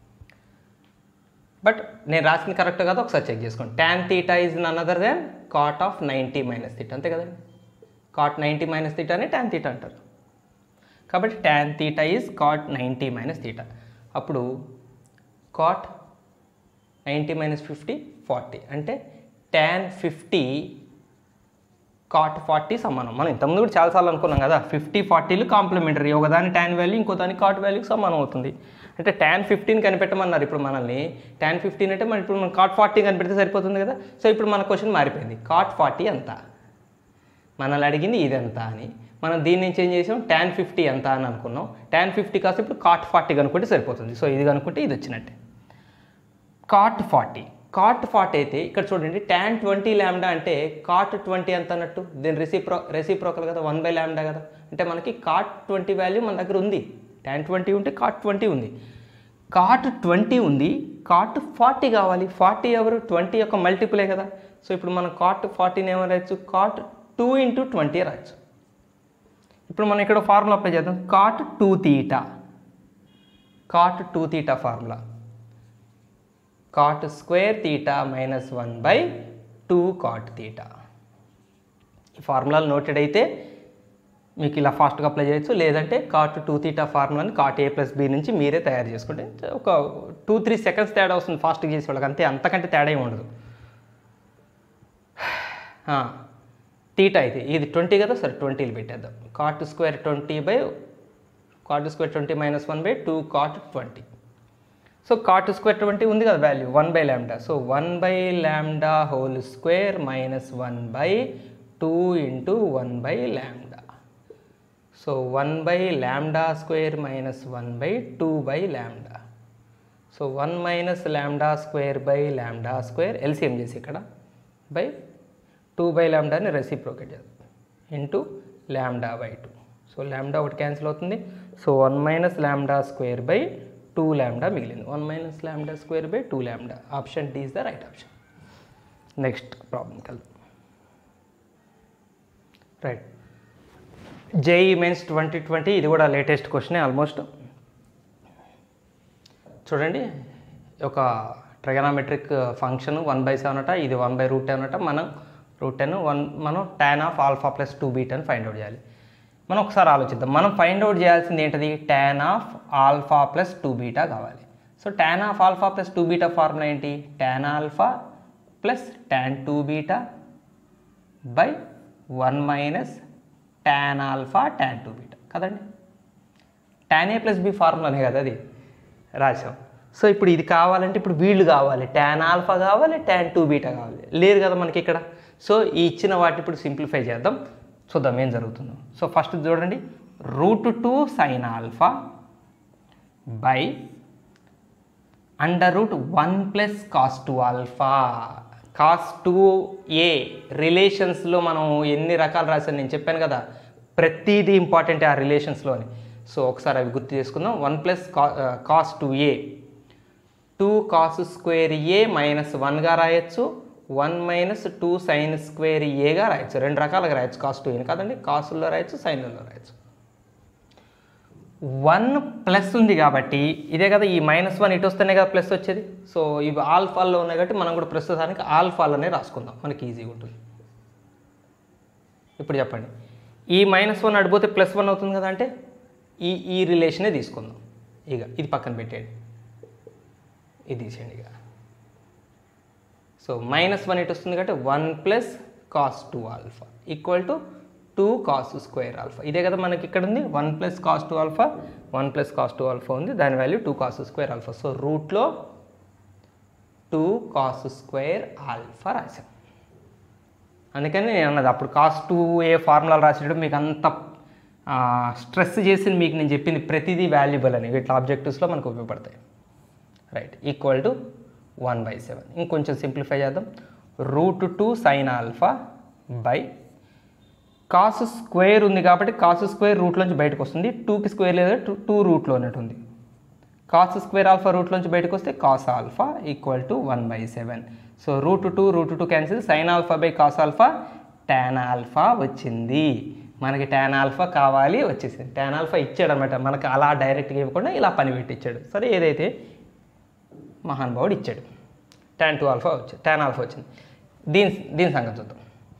[SPEAKER 1] బట్ నేను రాసింది కరెక్ట్ కాదు ఒకసారి చెక్ చేసుకోండి. tan θ is none other than cot of 90 - θ అంతే కదండి. cot 90 - θ అని tan θ అంటారు. కాబట్టి tan θ ఈజ్ cot 90 - θ. అప్పుడు cot 90 - 50 40 అంటే tan 50 cot 40 సమానం. మనం ఇంతకుముందు కూడా చాలాసార్లు అనుకున్నాం కదా, 50 40లు కాంప్లిమెంటరీ, ఒకదాని tan వాల్యూ ఇంకో దాని cot వాల్యూకి సమానం అవుతుంది. అంటే tan 15 కనిపెట్టమన్నారు ఇప్పుడు మనల్ని. tan 15 అంటే ఇప్పుడు మనం cot 40 కనిపెడితే సరిపోతుంది కదా. సో ఇప్పుడు మన క్వశ్చన్ మారిపోయింది, cot 40 ఎంత, మనల్ని అడిగింది ఇది ఎంత అని. మనం దీన్ని నుంచి ఏం చేసాం, tan 50 ఎంత అని అనుకున్నాం. tan 50 కాస్త ఇప్పుడు cot 40 కనుక్కుంటే సరిపోతుంది. సో ఇది కనుక్కుంటే ఇది వచ్చినట్టే. cot 40 అయితే ఇక్కడ చూడండి, tan 20 లాంబ్డా అంటే cot 20 ఎంత అన్నట్టు, దీని రెసిప్రోకల్ కదా, 1/λ కదా. అంటే మనకి cot 20 వాల్యూ మన దగ్గర ఉంది. tan 20 ఉంటే cot 20 ఉంది, cot 20 ఉంది, cot 40 కావాలి. 40 ఎవరు, 20 యొక్క మల్టిపులే కదా. సో ఇప్పుడు మనం cot 40ని ఏమని రాయొచ్చు, cot 2 × 20 రాయొచ్చు. ఇప్పుడు మనం ఇక్కడ ఫార్ములా అప్లై చేద్దాం, cot 2θ formula, cot² θ - 1/2 2 cot theta. ఈ ఫార్ములాలు నోటెడ్ అయితే మీకు ఇలా ఫాస్ట్గా అప్లై చేయొచ్చు, లేదంటే cot 2 theta ఫార్ములాని cot a ప్లస్ బి నుంచి మీరే తయారు చేసుకుంటే ఒక 2-3 సెకండ్స్ తేడా వస్తుంది ఫాస్ట్గా చేసే వాళ్ళకి, అంతే, అంతకంటే తేడా ఏమి ఉండదు. థీటా అయితే ఇది 20 కదా, సరే 20 పెట్టేద్దాం. cot square 20 by cot square 20 minus 1 by 2 cot 20. So cot square 20 ఉంది కదా value 1 by lambda, so 1 by lambda whole square minus 1 by 2 into 1 by lambda. So 1 by lambda square minus 1 by 2 by lambda. So 1 minus lambda square by lambda square LCM చేసి ఇక్కడ by 2 by ల్యాండాని reciprocate చేద్దాం into lambda by 2. So lambda ఒకటి cancel అవుతుంది. So 1 minus lambda square by 2 lambda మిగిలింది. 1 minus lambda square by 2 ల్యాండా. Option D is the right option. Next problem కలుద్దాం. Right, JEE Mains 2020 ఇది కూడా లేటెస్ట్ క్వశ్చనే ఆల్మోస్ట్. చూడండి, ఒక ట్రిగనామెట్రిక్ ఫంక్షన్ 1/7 అట, ఇది 1/√10 అట. మనం √10 మనం tan ఆఫ్ ఆల్ఫా ప్లస్ 2 బీటాని ఫైండ్ అవుట్ చేయాలి. మనం ఒకసారి ఆలోచిద్దాం. మనం ఫైండ్ అవుట్ చేయాల్సింది ఏంటది? tan of alpha plus 2 beta కావాలి. So tan of alpha plus 2 beta formula ఏంటి? tan alpha plus tan 2 beta by 1 minus tan alpha tan 2 beta కదండి. tan a ప్లస్ బి ఫార్ములానే కదా అది రాసాం. సో ఇప్పుడు ఇది కావాలంటే ఇప్పుడు వీళ్ళు కావాలి, tan ఆల్ఫా కావాలి, tan 2 బీటా కావాలి, లేరు కదా మనకి ఇక్కడ. సో ఈ ఇచ్చిన వాటి ఇప్పుడు సింప్లిఫై చేద్దాం, చూద్దాం ఏం జరుగుతుందో. సో ఫస్ట్ చూడండి, √2 sin alpha by √1 plus cos 2 alpha. cos 2a రిలేషన్స్లో మనం ఎన్ని రకాలు రాసాను నేను చెప్పాను కదా, ప్రతిదీ ఇంపార్టెంట్ ఆ రిలేషన్స్లోని. సో ఒకసారి అవి గుర్తు చేసుకుందాం. 1 plus cos 2a 2 cos square a minus 1గా రాయొచ్చు, 1 మైనస్ 2 sin స్క్వేర్ ఏగా రాయొచ్చు. రెండు రకాలుగా రాయొచ్చు cos 2a కదండి, కాసుల్లో రాయొచ్చు, సైన్లలో రాయొచ్చు. 1 ప్లస్ ఉంది కాబట్టి ఇదే కదా, ఈ -1 ఇటు వస్తేనే కదా ప్లస్ వచ్చేది. సో ఇవి ఆల్ఫాల్లో ఉన్నాయి కాబట్టి మనం కూడా ప్రస్తుతానికి ఆల్ఫాలోనే రాసుకుందాం, మనకి ఈజీగా ఉంటుంది. ఇప్పుడు చెప్పండి, ఈ -1 అడిపోతే +1 అవుతుంది కదా, అంటే ఈ రిలేషనే తీసుకుందాం. ఇక ఇది పక్కన పెట్టేయండి, ఇది తీసేయండి ఇక. సో -1 ఇటు వస్తుంది కాబట్టి 1 plus cos 2 alpha equal to 2 cos square alpha. ఇదే కదా మనకి ఇక్కడ ఉంది, 1 plus cos 2 alpha, 1 plus cos 2 alpha ఉంది, దాని value 2 cos square alpha. So రూట్లో 2 cos స్క్వేర్ ఆల్ఫా రాశాం. అందుకని నేను అన్నది అప్పుడు cos 2a ఫార్ములాలు రాసేటప్పుడు మీకు అంత స్ట్రెస్ చేసి మీకు నేను చెప్పింది ప్రతిదీ వాల్యుబుల్ అని, ఇట్లా ఆబ్జెక్టివ్స్లో మనకు ఉపయోగపడతాయి. Right, equal to 1/7. ఇంకొంచెం సింప్లిఫై చేద్దాం. √2 sin alpha by cos square ఉంది కాబట్టి కాస్ స్క్వేర్ రూట్లోంచి బయటకు వస్తుంది, 2కి స్క్వేర్ లేదా 2 రూట్లో ఉన్నట్టు ఉంది. కాస్ స్క్వేర్ ఆల్ఫా రూట్లోంచి బయటకు వస్తే cos alpha equal to 1/7. So √2 cancel, sine alpha by cos alpha tan alpha వచ్చింది. మనకి tan ఆల్ఫా కావాలి, వచ్చేసింది. tan ఆల్ఫా ఇచ్చాడు అనమాట, మనకు అలా డైరెక్ట్గా ఇవ్వకుండా ఇలా పని పెట్టి ఇచ్చాడు. సరే, ఏదైతే మహానుభావుడు ఇచ్చాడు. tan 2 ఆల్ఫా వచ్చింది, tan ఆల్ఫా వచ్చింది. దీని సంగతి చూద్దాం.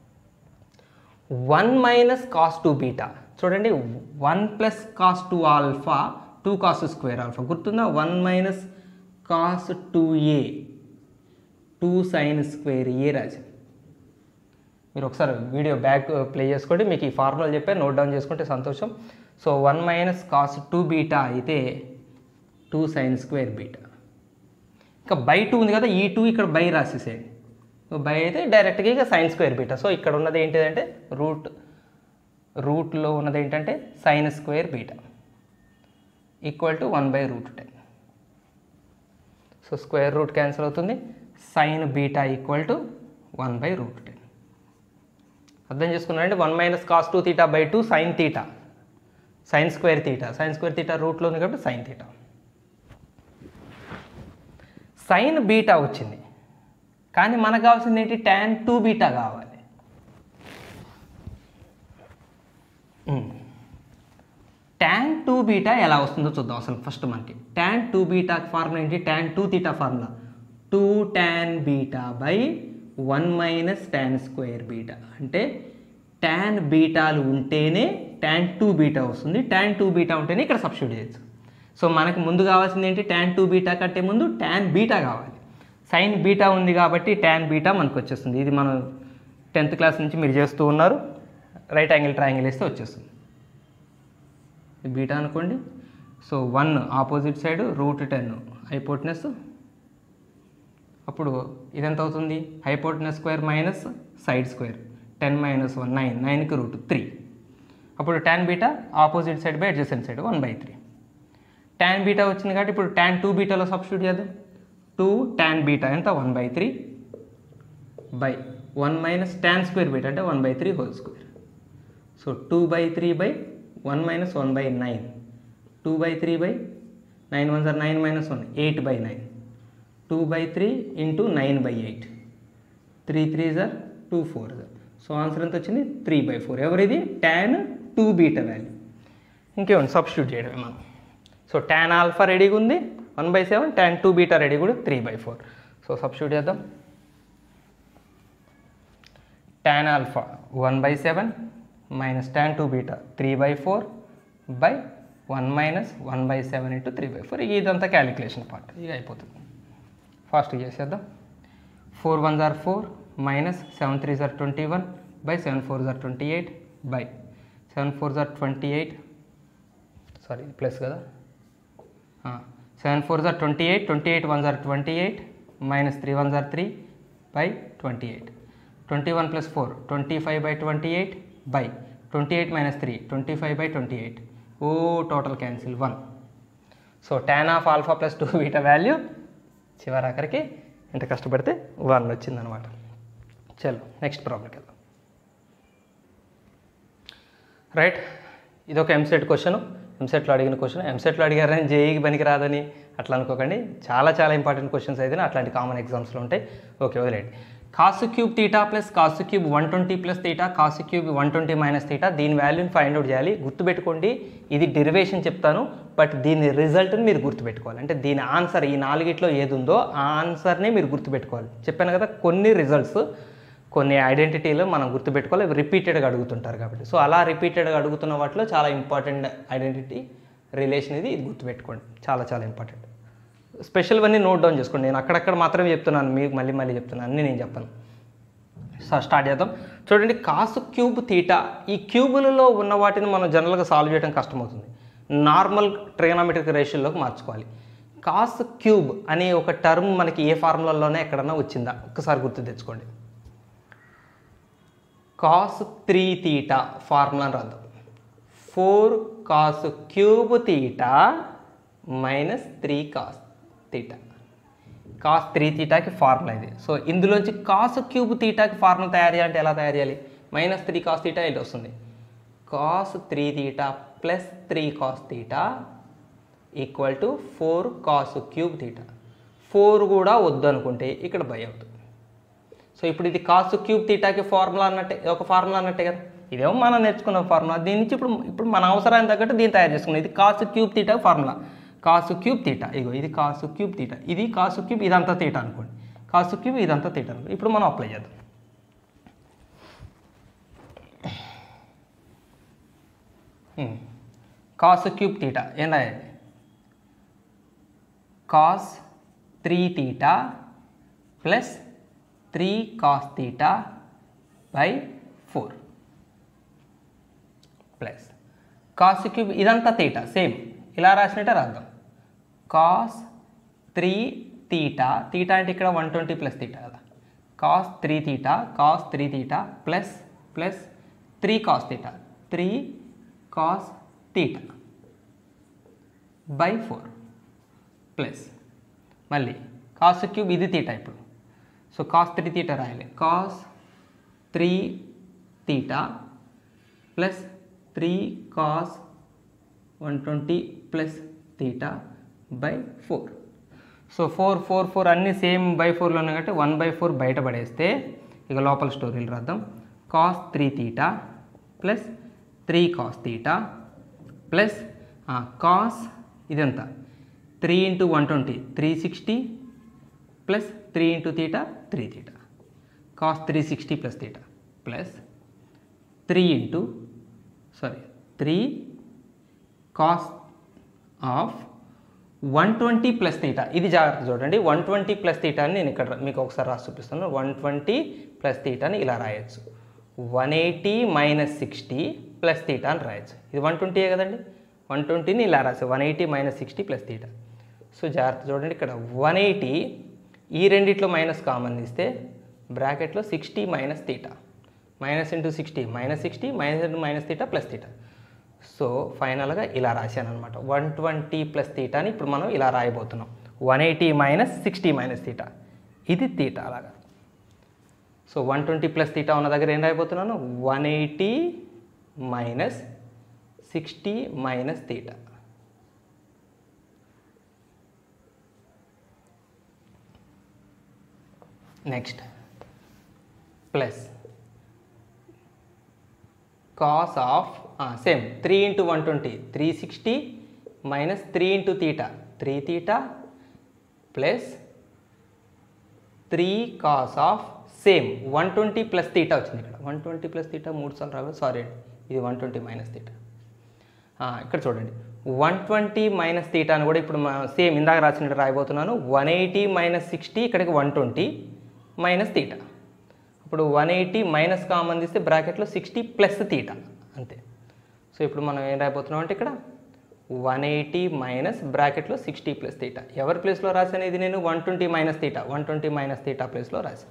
[SPEAKER 1] 1 మైనస్ cos 2 బీటా చూడండి, 1 plus cos 2 alpha 2 cos square alpha గుర్తుందా? 1 minus cos 2a 2 sin square A రాశాను. మీరు ఒకసారి వీడియో బ్యాక్ ప్లే చేసుకోండి, మీకు ఈ ఫార్ములా చెప్పారు, నోట్ డౌన్ చేసుకుంటే సంతోషం. సో 1 మైనస్ cos 2 బీటా అయితే 2 sin స్క్వేర్ బీటా. ఇంకా బై 2 ఉంది కదా, ఈ 2 ఇక్కడ బై రాసేసేయండి. బై అయితే డైరెక్ట్గా ఇక సైన్ స్క్వేర్ బీటా. సో ఇక్కడ ఉన్నది ఏంటిదంటే రూట్లో ఉన్నది ఏంటంటే sine square beta equal to 1/√10. So square root cancel అవుతుంది, సైన్ బీటా ఈక్వల్ టు 1/√10. అర్థం చేసుకున్నారంటే 1 minus cos 2 theta by 2 sine theta, sine square theta రూట్లో ఉంది కాబట్టి సైన్ తీటా. సైన్ బీటా వచ్చింది, కానీ మనకు కావాల్సింది ఏంటి? tan 2 బీటా కావాలి. tan 2 బీటా ఎలా వస్తుందో చూద్దాం. అసలు ఫస్ట్ మనకి tan 2 బీటా ఫార్ములా ఏంటి? tan 2 theta formula 2 tan beta by 1 minus tan square beta. అంటే ట్యాన్ బీటాలు ఉంటేనే ట్యాన్ 2 బీటా వస్తుంది. ట్యాన్ 2 బీటా ఉంటేనే ఇక్కడ సబ్స్టిట్యూట్ చేయొచ్చు. సో మనకు ముందు కావాల్సింది ఏంటి? ట్యాన్ 2 బీటా కంటే ముందు ట్యాన్ బీటా కావాలి. సైన్ బీటా ఉంది కాబట్టి ట్యాన్ బీటా మనకు వచ్చేస్తుంది. ఇది మనం 10th క్లాస్ నుంచి మీరు చేస్తూ ఉన్నారు. రైట్ యాంగిల్ ట్రయాంగిల్ వేస్తే వచ్చేస్తుంది. ఇది బీటా అనుకోండి. So 1 opposite side √10 hypotenuse. అప్పుడు ఇదెంత అవుతుంది? Hypotenuse square minus side square. 10 minus 1 9, 9కి √3. అప్పుడు tan beta opposite side by adjacent side 1/3. Tan beta వచ్చింది కాబట్టి ఇప్పుడు ట్యాన్ 2 బీటాలో సబ్స్టిట్యూట్ చేద్దాం. 2 ట్యాన్ బీటా ఎంత? 1/3 by 1 minus tan square beta అంటే 1/3 whole square. So 2/3 by 1 minus 1/9. 2/3 by 9 1 9 minus 1 8/9. 2/3 into 9/8. 3 3 2 4. So answer ఎంత వచ్చింది? 3/4. ఎవరిది? Tan 2 beta value. ఇంకేముంది? సబ్స్టిట్యూట్ చేయడమే మనం. సో ట్యాన్ ఆల్ఫా రెడీగా ఉంది 1/7. ట్యాన్ 2 బీటా రెడీ కూడా 3/4. సో సబ్స్టిట్యూట్ చేద్దాం. Tan alpha 1/7 minus tan 2 beta 3/4 by 1 minus 1/7 into 3/4. ఇదంతా క్యాలిక్యులేషన్ పార్ట్. ఇక అయిపోతుంది. ఫాస్ట్గా చేసేద్దాం. 4 1 4 మైనస్ 7 3 21 బై 7 4 28 బై 7 4 28. సారీ ప్లస్ కదా. 7 4 28, 28 1 28 minus 3 1 3 by 28. 21 plus 4 25/28 by 28 minus 3 25/28. Oh total cancel 1. So tan of alpha plus 2 beta value చివరాఖరికి ఇంత కష్టపడితే 1 వచ్చిందనమాట. చలో నెక్స్ట్ ప్రాబ్లంకి వెళ్దాం. రైట్, ఇదొక ఎంసెట్ క్వశ్చన్. ఎంసెట్లో అడిగిన క్వశ్చన్. ఎంసెట్లో అడిగారని జేఈకి పనికి రాదని అట్లా అనుకోకండి. చాలా చాలా ఇంపార్టెంట్ క్వశ్చన్స్ అయితే అట్లాంటి కామన్ ఎగ్జామ్స్లో ఉంటాయి. ఓకే, వదిలేండి. Cos cube theta plus cos cube 120 plus theta cos cube 120 minus theta. దీని వాల్యూని ఫైండ్ అవుట్ చేయాలి. గుర్తుపెట్టుకోండి, ఇది డెరివేషన్ చెప్తాను, బట్ దీని రిజల్ట్ని మీరు గుర్తుపెట్టుకోవాలి. అంటే దీని ఆన్సర్ ఈ 4గిట్లో ఏది ఉందో ఆ ఆన్సర్ని మీరు గుర్తుపెట్టుకోవాలి. చెప్పాను కదా, కొన్ని రిజల్ట్స్ కొన్ని ఐడెంటిటీలు మనం గుర్తుపెట్టుకోవాలి. రిపీటెడ్గా అడుగుతుంటారు కాబట్టి. సో అలా రిపీటెడ్గా అడుగుతున్న వాటిలో చాలా ఇంపార్టెంట్ ఐడెంటిటీ రిలేషన్ ఇది గుర్తుపెట్టుకోండి. చాలా చాలా ఇంపార్టెంట్. స్పెషల్వన్నీ నోట్ డౌన్ చేసుకోండి. నేను అక్కడక్కడ మాత్రమే చెప్తున్నాను, మీకు మళ్ళీ చెప్తున్నాను, అన్నీ నేను చెప్పను. సో స్టార్ట్ చేద్దాం. చూడండి, కాసు క్యూబ్ తీటా. ఈ క్యూబులలో ఉన్న వాటిని మనం జనరల్గా సాల్వ్ చేయడం కష్టమవుతుంది. నార్మల్ ట్రిగనామెట్రిక్ రేషియోలోకి మార్చుకోవాలి. కాస్ క్యూబ్ అనే ఒక టర్మ్ మనకి ఏ ఫార్ములాలోనే ఎక్కడన్నా వచ్చిందా ఒక్కసారి గుర్తు తెచ్చుకోండి. కాస్ 3 తీటా ఫార్ములాని రాద్దాం. 4 cos cube theta minus 3 cos theta. Cos 3 తీటాకి ఫార్ములా ఇది. సో ఇందులోంచి కాస్ క్యూబ్ తీటాకి ఫార్ములా తయారు చేయాలంటే ఎలా తయారు చేయాలి? మైనస్ 3 కాస్ తీటా ఇది వస్తుంది. Cos 3 theta plus 3 cos theta equal to 4 cos cube theta. 4 కూడా వద్దు అనుకుంటే ఇక్కడ బై అవుతుంది. సో ఇప్పుడు ఇది కాస్ క్యూబ్ తీటాకి ఫార్ములా అన్నట్టే, ఒక ఫార్ములా అన్నట్టే కదా. ఇదేమో మనం నేర్చుకున్న ఫార్ములా. దీని నుంచి ఇప్పుడు మన అవసరానికి తగ్గట్టు దీన్ని తయారు చేసుకున్నాం. ఇది cos cube theta formula. Cos cube theta, ఇగో ఇది కాసు క్యూబ్ తీటా, ఇది కాసు క్యూబ్, ఇదంతా తీటా అనుకోండి. కాసు క్యూబ్ ఇదంతా తీటా అనుకోండి. ఇప్పుడు మనం అప్లై చేద్దాం. కాసు క్యూబ్ తీటా ఏం రాయాలి? Cos 3 theta plus 3 cos theta by 4 plus cos cube ఇదంతా తీటా సేమ్ ఇలా రాసినట్టే రాద్దాం. కాస్ 3 తీటా, తీటా అంటే ఇక్కడ 120 ప్లస్ తీటా కదా. Cos 3 theta, cos 3 theta plus 3 cos theta, 3 cos theta by 4 plus మళ్ళీ కాస్ క్యూబ్ ఇది తీటా. ఇప్పుడు సో కాస్ 3 తీటా రాయాలి. Cos 3 theta plus 3 cos 120 plus theta by 4. So 4 4 4 అన్నీ సేమ్ బై 4లో ఉన్నాయి కాబట్టి 1/4 బయట పడేస్తే ఇక లోపల స్టోరీలు రాద్దాం. Cos 3 theta plus 3 cos theta plus cos ఇదంతా 3 into 120 360 plus 3 into theta 3 theta cos 360 plus theta plus 3 cos of 120 plus theta. ఇది జాగ్రత్త చూడండి, 120 ప్లస్ తీటాని నేను ఇక్కడ మీకు ఒకసారి రాసి చూపిస్తాను. 120 ప్లస్ తీటాని ఇలా రాయొచ్చు, 180 మైనస్ 60 ప్లస్ తీటా అని రాయొచ్చు. ఇది 120 కదండి, 120ని ఇలా రాసి 180 మైనస్ 60 ప్లస్ తీటా. సో జాగ్రత్త చూడండి, ఇక్కడ 180 ఈ రెండిట్లో మైనస్ కామన్ ఇస్తే బ్రాకెట్లో 60 minus theta, minus into 60 minus 60 minus into minus theta plus theta. So ఫైనల్గా ఇలా రాశాను అనమాట. 120 ప్లస్ తీటాని ఇప్పుడు మనం ఇలా రాయబోతున్నాం, 180 మైనస్ 60 మైనస్ తీటా, ఇది తీటా అలాగా. సో 120 ప్లస్ తీటా ఉన్న దగ్గర ఏం రాయబోతున్నాను, 180 minus 60 minus theta. Next plus cos of same 3 into 120 360 minus 3 into theta 3 theta plus 3 cos of same 120 plus theta వచ్చింది. ఇక్కడ 120 ప్లస్ తీటా 3 సార్లు రావాలి, సారీ అండి, ఇది 120 మైనస్ తీటా. ఇక్కడ చూడండి 120 మైనస్ తీటా అని కూడా ఇప్పుడు సేమ్ ఇందాక రాసినట్టు రాయబోతున్నాను. 180 మైనస్ 60 ఇక్కడికి 120 మైనస్ తీటా. ఇప్పుడు 180 మైనస్ కామన్ తీస్తే బ్రాకెట్లో 60 ప్లస్ తీటా అంతే. సో ఇప్పుడు మనం ఏం రాయబోతున్నాం అంటే ఇక్కడ 180 మైనస్ బ్రాకెట్లో 60 ప్లస్ తీటా. ఎవరి ప్లేస్లో రాశాను ఇది నేను, 120 మైనస్ తీటా, 120 మైనస్ తీటా ప్లేస్లో రాశాను.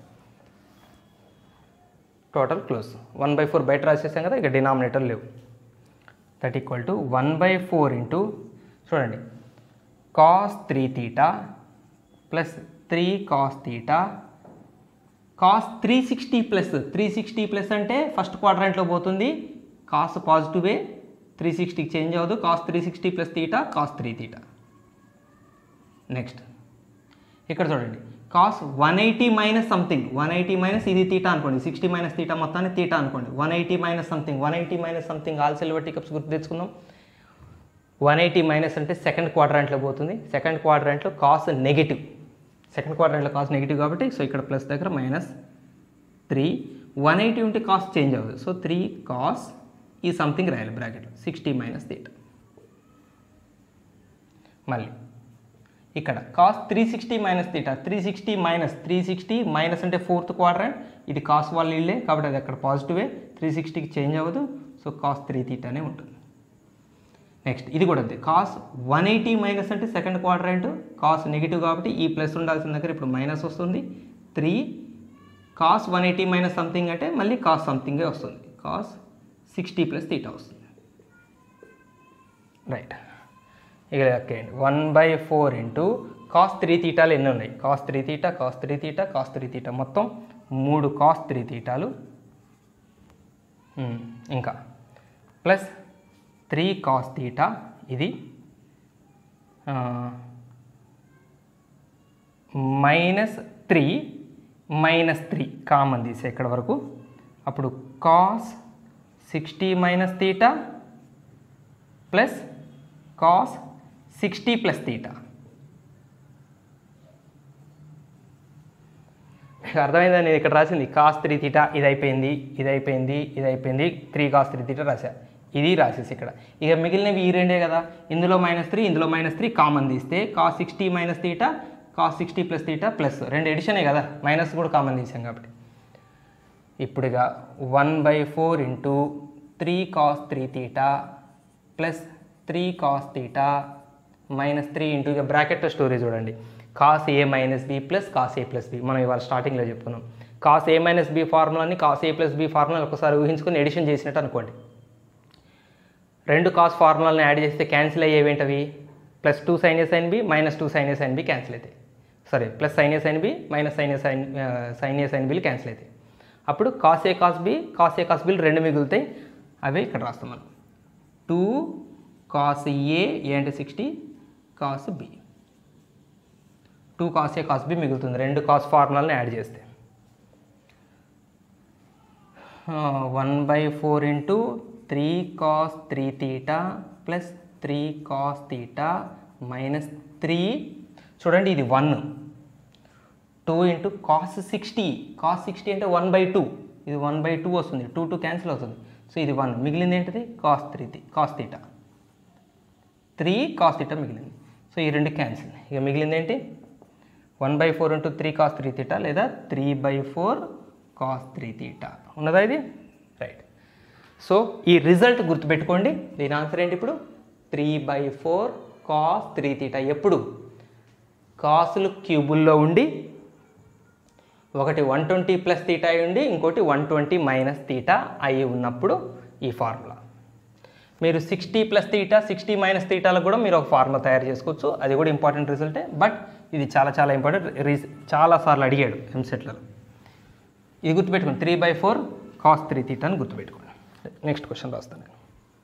[SPEAKER 1] టోటల్ క్లోజ్ 1/4 బయట రాసేసాం కదా, ఇక డినామినేటర్ లేవు. దట్ ఈక్వల్ టు 1/4 ఇంటూ చూడండి cos 3 theta plus 3 cos theta cos 360 plus 360 plus అంటే ఫస్ట్ క్వాడ్రంట్లో పోతుంది, కాస్ పాజిటివే 360కి చేంజ్ అవ్వదు, cos 360 plus theta cos 3 theta. Next ఇక్కడ చూడండి కాస్ 180 మైనస్ సంథింగ్, 180 మైనస్ ఇది తీటా అనుకోండి, 60 మైనస్ తీటా మొత్తాన్ని తీటా అనుకోండి, 180 minus something, 180 minus something all silver teacups గుర్తు తెచ్చుకుందాం. 180 మైనస్ అంటే సెకండ్ క్వాడ్రంట్లో పోతుంది, సెకండ్ క్వాడ్రంట్లో కాస్ నెగిటివ్, సెకండ్ క్వాడ్రంట్లో కాస్ నెగిటివ్ కాబట్టి సో ఇక్కడ ప్లస్ దగ్గర మైనస్ 3, 180 ఉంటే కాస్ చేంజ్ అవ్వదు, సో 3 కాస్ ఈ సంథింగ్ రాయాలి బ్రాకెట్లో 60 మైనస్ తీటా. మళ్ళీ ఇక్కడ కాస్ 360 మైనస్ తీటా, 360 మైనస్ అంటే ఫోర్త్ క్వాడ్రంట్, ఇది కాస్ వాళ్ళు ఇల్లే కాబట్టి అది అక్కడ పాజిటివే, 360కి చేంజ్ అవ్వదు, సో కాస్ 3 తీటానే ఉంటుంది. నెక్స్ట్ ఇది కూడా అంతే, కాస్ 180 మైనస్ అంటే సెకండ్ క్వాడ్రంట్, కాస్ నెగిటివ్ కాబట్టి ఈ ప్లస్ ఉండాల్సిన దగ్గర ఇప్పుడు మైనస్ వస్తుంది, 3 కాస్ 180 మైనస్ సంథింగ్ అంటే మళ్ళీ కాస్ సంథింగే వస్తుంది, కాస్ 60 ప్లస్ తీటా వస్తుంది. రైట్, ఇక లెక్కేయండి 1/4 ఇంటూ కాస్ 3 తీటాలు ఎన్ని ఉన్నాయి, cos 3 theta cos 3 theta cos 3 theta మొత్తం 3 కాస్ 3 తీటాలు, ఇంకా ప్లస్ 3 కాస్ తీటా, ఇది మైనస్ 3 కామన్ తీసే ఇక్కడ వరకు, అప్పుడు cos 60 minus theta plus cos 60 plus theta. అర్థమైందని నేను ఇక్కడ రాసింది కాస్ 3 తీటా, ఇది అయిపోయింది 3 కాస్ 3 తీటా రాశా, ఇది రాసేసి ఇక్కడ ఇక మిగిలినవి ఈ రెండే కదా, ఇందులో -3 ఇందులో -3 కామన్ తీస్తే cos 60 minus theta cos 60 plus theta plus రెండు ఎడిషనే కదా, మైనస్ కూడా కామన్ తీసాం కాబట్టి. ఇప్పుడు ఇక 1/4 into 3 cos 3 theta plus 3 cos theta minus 3 into ఇక బ్రాకెట్లో స్టోరీ చూడండి, cos A minus B plus cos A plus B. మనం ఇవాళ స్టార్టింగ్లో చెప్పుకున్నాం కాస్ ఏ మైనస్ బి ఫార్ములాని కాస్ ఏ ప్లస్ బి ఫార్ములాని ఒకసారి ఊహించుకొని ఎడిషన్ చేసినట్టు అనుకోండి. రెండు కాస్ ఫార్ములాలను యాడ్ చేస్తే క్యాన్సిల్ అయ్యేవేంటవి, +2 sin A sin B -2 sin A sin B cancel అవుతాయి, sorry plus sin A sin B minus sin A sin Bలు క్యాన్సిల్ అవుతాయి. అప్పుడు కాస్ ఏ కాస్ బిలు రెండు మిగులుతాయి, అవే ఇక్కడ రాస్తాం మనం. 2 కాస్ ఏ అంటే 60 cos B, 2 cos A cos B మిగులుతుంది రెండు కాస్ ఫార్ములాలను యాడ్ చేస్తే. 1/4 into 3 cos 3 theta plus 3 cos theta minus 3, చూడండి ఇది 1, 2 ఇంటూ కాస్ 60. కాస్ 60 అంటే 1/2. ఇది 1/2 వస్తుంది. 2 క్యాన్సిల్ అవుతుంది. సో ఇది 1. మిగిలింది ఏంటిది? కాస్ తీటా 3 కాస్ తీటా మిగిలింది. సో ఈ రెండు క్యాన్సిల్. ఇక మిగిలింది ఏంటి? 1/4 ఇంటూ 3 కాస్ 3 తీటా లేదా 3/4 కాస్ 3 తీటా ఉన్నదా ఇది? రైట్. సో ఈ రిజల్ట్ గుర్తుపెట్టుకోండి. దీని ఆన్సర్ ఏంటి ఇప్పుడు? 3/4 కాస్ 3 తీటా. ఎప్పుడు? కాసులు క్యూబుల్లో ఉండి ఒకటి 120 ప్లస్ తీటా అయి ఉండి ఇంకోటి 120 మైనస్ తీటా అయి ఉన్నప్పుడు ఈ ఫార్ములా. మీరు 60 ప్లస్ తీటా 60 మైనస్ తీటాలకు కూడా మీరు ఒక ఫార్ములా తయారు చేసుకోవచ్చు. అది కూడా ఇంపార్టెంట్ రిజల్టే. బట్ ఇది చాలా ఇంపార్టెంట్. చాలాసార్లు అడిగాడు ఎంసెట్లలో. ఇది గుర్తుపెట్టుకోండి. 3/4 కాస్ 3 తీటా అని గుర్తుపెట్టుకోండి. నెక్స్ట్ క్వశ్చన్ రాస్తాను నేను.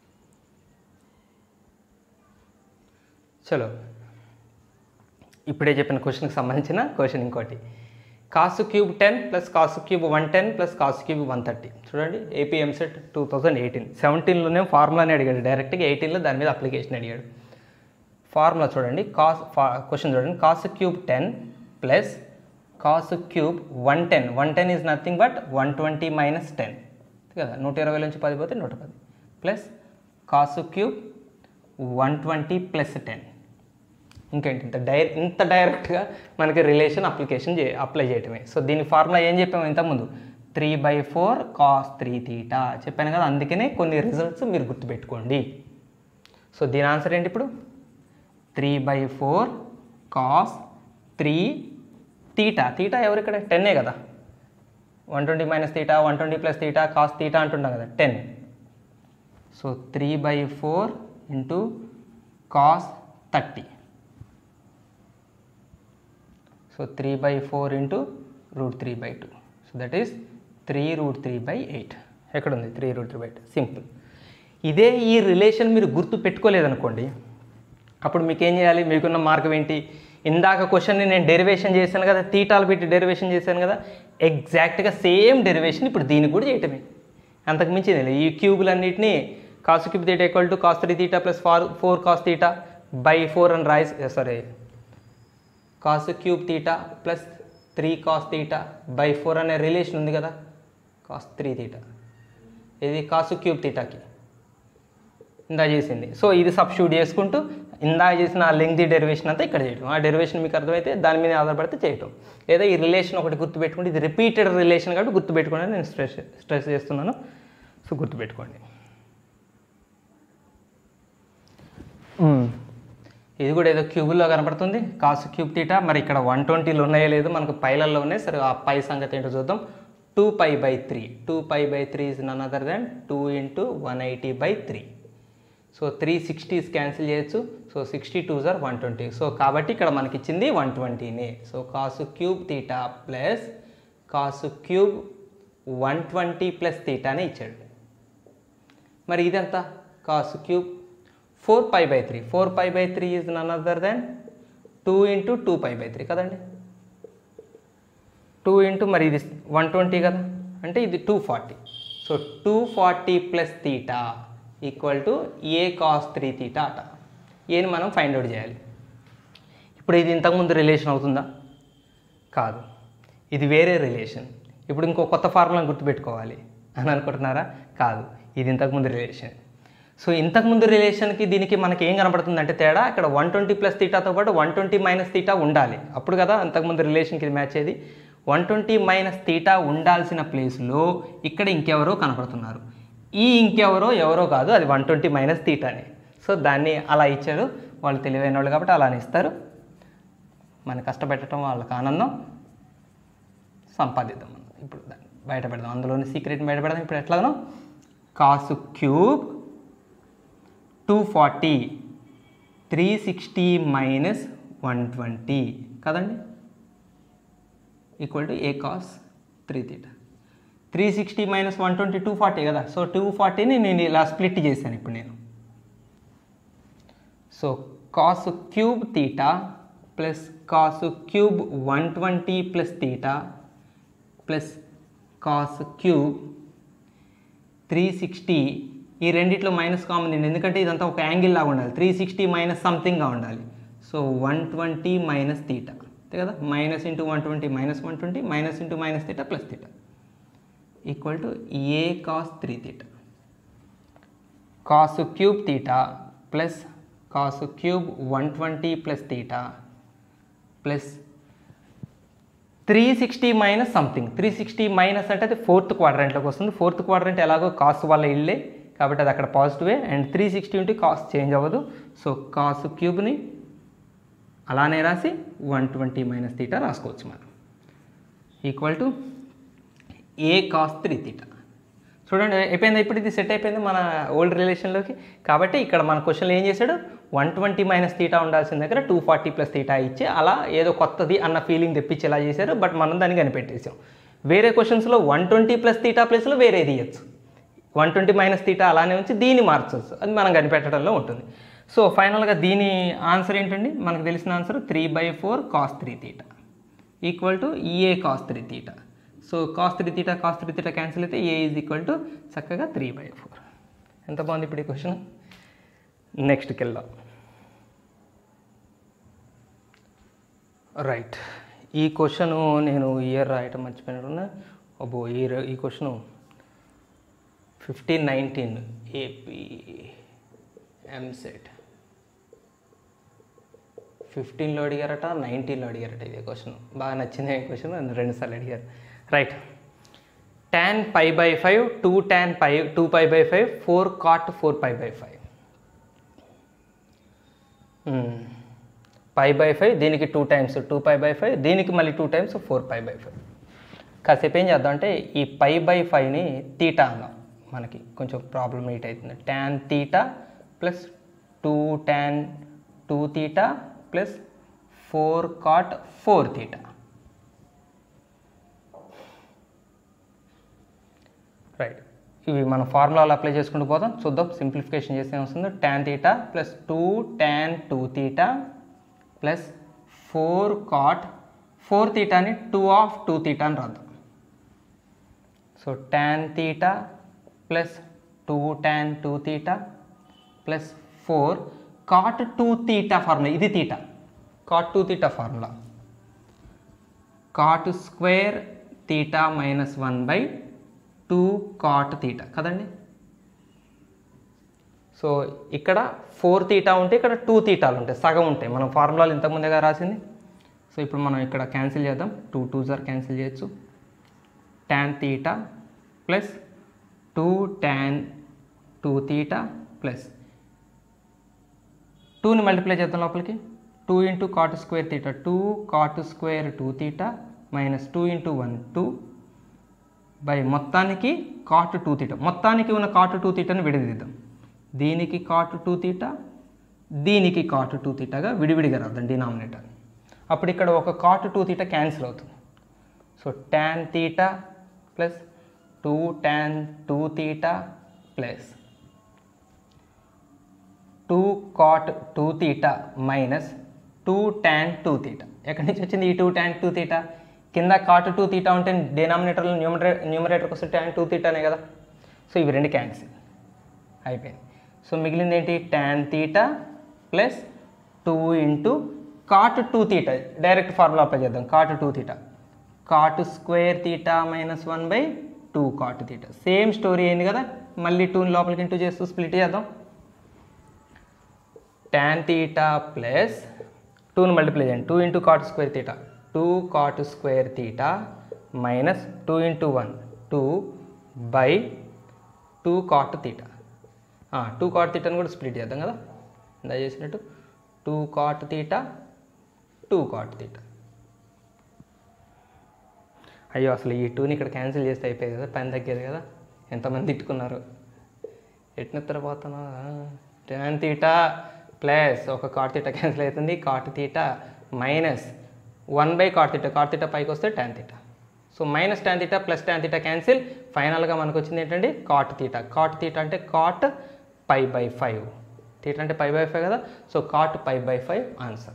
[SPEAKER 1] చలో, ఇప్పుడే చెప్పిన క్వశ్చన్కి సంబంధించిన క్వశ్చన్ ఇంకోటి. Cos cube 10 plus cos cube 110 plus cos cube 130. చూడండి, ఏపీ ఎంసెట్ 2018. 17లోనే ఫార్ములాని అడిగాడు డైరెక్ట్గా. 18లో దాని మీద అప్లికేషన్ అడిగాడు. ఫార్ములా చూడండి. క్వశ్చన్ చూడండి. Cos cube 10 plus cos cube 110. 110 is nothing but 120 minus 10 కదా. 120 నుంచి 10 పోతే 110 ప్లస్ కాసు క్యూబ్ 120 ప్లస్ 10. ఇంకేంటి ఇంత డైరెక్ట్గా మనకి రిలేషన్ అప్లై చేయటమే. సో దీని ఫార్ములా ఏం చెప్పాము ఇంతకుముందు? 3/4 కాస్ 3 తీటా చెప్పాను కదా. అందుకనే కొన్ని రిజల్ట్స్ మీరు గుర్తుపెట్టుకోండి. సో దీని ఆన్సర్ ఏంటి ఇప్పుడు? 3/4 కాస్ 3 తీటా. తీటా ఎవరు ఇక్కడ? 10 కదా. 120 minus theta 120 plus theta cos theta అంటున్నాం కదా, 10. So 3/4 into cos 30. So 3/4 into √3/2. So that is 3√3/8. ఎక్కడ ఉంది 3√3/8? సింపుల్. ఇదే ఈ రిలేషన్ మీరు గుర్తు పెట్టుకోలేదనుకోండి, అప్పుడు మీకు ఏం చేయాలి? మీకున్న మార్గం ఏంటి? ఇందాక క్వశ్చన్ని నేను డెరివేషన్ చేశాను కదా, తీటాలు పెట్టి డెరివేషన్ చేశాను కదా, ఎగ్జాక్ట్గా సేమ్ డెరివేషన్ ఇప్పుడు దీనికి కూడా చేయటమే. అంతకు మించి ఈ క్యూబులన్నింటినీ cos cube theta equal to cos 3 theta plus 4 cos theta by 4 అని cos cube theta plus 3 cos theta by 4 అనే రిలేషన్ ఉంది కదా, కాస్ 3 తీటా. ఇది కాసు క్యూబ్ తీటాకి ఇందా చేసింది. సో ఇది సబ్స్టిట్యూట్ చేసుకుంటూ ఇందా చేసిన ఆ లెంగ్తీ డెరివేషన్ అంతా ఇక్కడ చేయటం. ఆ డెరివేషన్ మీకు అర్థమైతే దాని మీద ఆధారపడితే చేయటం. లేదా ఈ రిలేషన్ ఒకటి గుర్తుపెట్టుకోండి. ఇది రిపీటెడ్ రిలేషన్ కాబట్టి గుర్తుపెట్టుకోండి, నేను స్ట్రెస్ చేస్తున్నాను. సో గుర్తుపెట్టుకోండి. ఇది కూడా ఏదో క్యూబుల్లో కనపడుతుంది, కాసు క్యూబ్ తీటా. మరి ఇక్కడ 120లో ఉన్నాయో లేదు, మనకు పైలల్లో ఉన్నాయి. సరే ఆ పై సంగతి ఏంటో చూద్దాం. 2π/3. 2π/3 is none other than 2 into 180/3. So 360s cancel చేయొచ్చు. So 62s are 120. సో కాబట్టి ఇక్కడ మనకి ఇచ్చింది 120నే. So cos cube theta plus cos cube 120 plus తీటానే ఇచ్చాడు. మరి ఇదంతా cos cube 4π/3. 4π/3 is none other than 2 into 2π/3 కదండి. 2 ఇంటూ మరి ఇది 120 కదా, అంటే ఇది 240. So 240 plus theta equal to a cos 3 theta అట. ఏని మనం ఫైండ్ అవుట్ చేయాలి. ఇప్పుడు ఇది ఇంతకుముందు రిలేషన్ అవుతుందా? కాదు, ఇది వేరే రిలేషన్. ఇప్పుడు ఇంకో కొత్త ఫార్ములా గుర్తుపెట్టుకోవాలి అని అనుకుంటున్నారా? కాదు, ఇది ఇంతకుముందు రిలేషన్. సో ఇంతకుముందు రిలేషన్కి దీనికి మనకి ఏం కనబడుతుందంటే తేడా, ఇక్కడ 120 ప్లస్ తీటాతో పాటు 120 మైనస్ తీటా ఉండాలి. అప్పుడు కదా అంతకుముందు రిలేషన్కి ఇది మ్యాచ్ అయ్యేది. 120 మైనస్ తీటా ఉండాల్సిన ప్లేస్లో ఇక్కడ ఇంకెవరో కనపడుతున్నారు. ఈ ఎవరో కాదు, అది 120 మైనస్ తీటానే. సో దాన్ని అలా ఇచ్చారు. వాళ్ళు తెలివైన వాళ్ళు కాబట్టి అలానే ఇస్తారు. మన కష్టపెట్టడం వాళ్ళకి ఆనందం. సంపాదిద్దాం మనం ఇప్పుడు, దాన్ని బయట పెడదాం. అందులోని సీక్రెట్ని బయట పెడదాం. ఇప్పుడు ఎట్లాగనో కాసు క్యూబ్ 240 360 మైనస్ 120 కదండి equal to a cos 3 theta. 360 minus 120 240 కదా. సో 240ని నేను ఇలా స్ప్లిట్ చేశాను ఇప్పుడు నేను. So cos cube theta plus cos cube 120 plus theta plus cos cube 360. ఈ రెండిట్లో మైనస్ కామన్ ఉంది, ఎందుకంటే ఇదంతా ఒక యాంగిల్ లాగా ఉండాలి. 360 మైనస్ సంథింగ్గా ఉండాలి. సో 120 మైనస్ తీటా అంతే కదా, minus into 120 minus 120 minus into minus theta plus theta equal to a cos 3 theta cos cube theta plus cos cube 120 plus theta plus 360 minus something. 360 minus అంటే అది fourth క్వాడ్రంట్లోకి వస్తుంది. Fourth quadrant ఎలాగో cos వల్ల ఇల్లే కాబట్టి అది అక్కడ పాజిటివే, అండ్ 360 ఉంటే కాస్ చేంజ్ అవ్వదు. సో కాస్ క్యూబ్ని అలానే రాసి 120 మైనస్ తీటా రాసుకోవచ్చు మనం equal to a cos 3 theta. చూడండి అయిపోయింది, ఇప్పుడు ఇది సెట్ అయిపోయింది మన ఓల్డ్ రిలేషన్లోకి. కాబట్టి ఇక్కడ మన క్వశ్చన్లో ఏం చేశాడు, 120 మైనస్ తీటా ఉండాల్సిన దగ్గర 240 ప్లస్ తీటా ఇచ్చి అలా ఏదో కొత్తది అన్న ఫీలింగ్ తెప్పించి ఎలా చేశారు, బట్ మనం దాన్ని కనిపెట్టేసాం. వేరే క్వశ్చన్స్లో 120 ప్లస్ తీటా ప్లస్లో వేరేది ఇవ్వచ్చు, 120 మైనస్ తీటా అలానే ఉంచి దీన్ని మార్చవచ్చు, అది మనం కనిపెట్టడంలో ఉంటుంది. సో ఫైనల్గా దీని ఆన్సర్ ఏంటండి, మనకు తెలిసిన answer 3/4 cos 3 theta equal to a cos 3 theta. So cos 3 theta cancel అయితే ఏ ఈజ్ ఈక్వల్ టు చక్కగా 3/4. ఎంత బాగుంది ఇప్పుడు ఈ క్వశ్చన్. నెక్స్ట్కి వెళ్దాం. రైట్, ఈ క్వశ్చను నేను ఇయర్ రాయటం మర్చిపోయినట్టున్నా. అబ్బో ఈ క్వశ్చను 1519 ఏపీ ఎంసెట్ 15లో అడిగారట, 19లో అడిగారట. ఇదే క్వశ్చన్ బాగా నచ్చింది. ఈ క్వశ్చన్ 2 సార్లు అడిగారు. రైట్, tan π/5 2 tan π 2π/5 4 cot 4π/5 π/5 దీనికి 2 టైమ్స్ 2π/5 దీనికి మళ్ళీ 2 టైమ్స్ 4π/5. కాసేపు ఏం చేద్దాం అంటే ఈ π/5ని తీటా అన్నాం, మనకి కొంచెం ప్రాబ్లం మీట్ అవుతుంది. tan theta plus 2 tan 2 theta plus 4 cot 4 theta. Right, ఇవి మనం ఫార్ములాలు అప్లై చేసుకుంటూ పోదాం. చూద్దాం సింప్లిఫికేషన్ చేస్తే వస్తుంది. tan theta plus 2 tan 2 theta plus 4 cot 4 తీటాని 2 of 2 తీటా అని రాద్దాం. So tan theta plus 2 tan 2 theta plus 4 cot 2 theta formula, ఇది theta cot 2 theta formula cot square theta minus 1/2 cot theta కదండి. సో ఇక్కడ 4 theta ఉంటే ఇక్కడ 2 తీటాలు ఉంటాయి, సగం ఉంటాయి. మనం ఫార్ములాలు ఇంతకుముందుగా రాసింది. సో ఇప్పుడు మనం ఇక్కడ క్యాన్సిల్ చేద్దాం. 2 2s క్యాన్సిల్ చేయొచ్చు. tan theta plus 2 tan 2 theta plus 2ని మల్టిప్లై చేద్దాం లోపలికి. 2 into cot square theta 2 cot square 2 theta minus 2 into 1 2 by మొత్తానికి cot 2 తీటా. మొత్తానికి ఉన్న cot 2 తీటాని విడదీద్దాం. దీనికి cot 2 తీటా దీనికి cot 2 తీటాగా విడివిడిగా రాద్దాం డినామినేటర్. అప్పుడు ఇక్కడ ఒక cot 2 తీటా క్యాన్సిల్ అవుతుంది. So tan theta plus 2 tan 2 theta plus 2 cot 2 theta minus 2 tan 2 theta. ఎక్కడి నుంచి వచ్చింది ఈ 2 tan 2 తీటా? కింద cot 2 తీటా ఉంటే డినామినేటర్లో న్యూమరేటర్కి వస్తే tan 2 తీటానే కదా. సో ఇవి రెండు క్యాన్సిల్ అయిపోయింది. సో మిగిలింది ఏంటి, tan theta plus 2 into cot 2 theta. Direct formula apply చేద్దాం. cot 2 theta cot square theta minus 1/2 cot theta. Same story అయింది కదా, మళ్ళీ 2ని లోపలికి ఇంటూ చేస్తూ స్ప్లిట్ చేద్దాం. tan తీటా ప్లస్ 2ని మల్టిప్లై చేయండి. 2 into cot square theta 2 cot square theta minus 2 into 1 2/2 cot theta. 2 cot తీటాని కూడా స్ప్లిట్ చేద్దాం కదా ఇందా చేసినట్టు. 2 cot తీటా 2 cot తీటా. అయ్యో అసలు ఈ 2ని ఇక్కడ క్యాన్సిల్ చేస్తే అయిపోయింది కదా, పని తగ్గేది కదా. ఎంతమంది తిట్టుకున్నారు, ఎట్టిన తర్వాత tan తీటా ప్లస్ ఒక cot తీటా క్యాన్సిల్ అవుతుంది, cot theta minus 1/cot theta. cot theta పైకి వస్తే tan theta. So minus tan theta plus tan theta cancel. ఫైనల్గా మనకు వచ్చింది ఏంటంటే cot తీటా. cot తీటా అంటే cot π/5, తీటా అంటే π/5 కదా. So cot π/5 answer.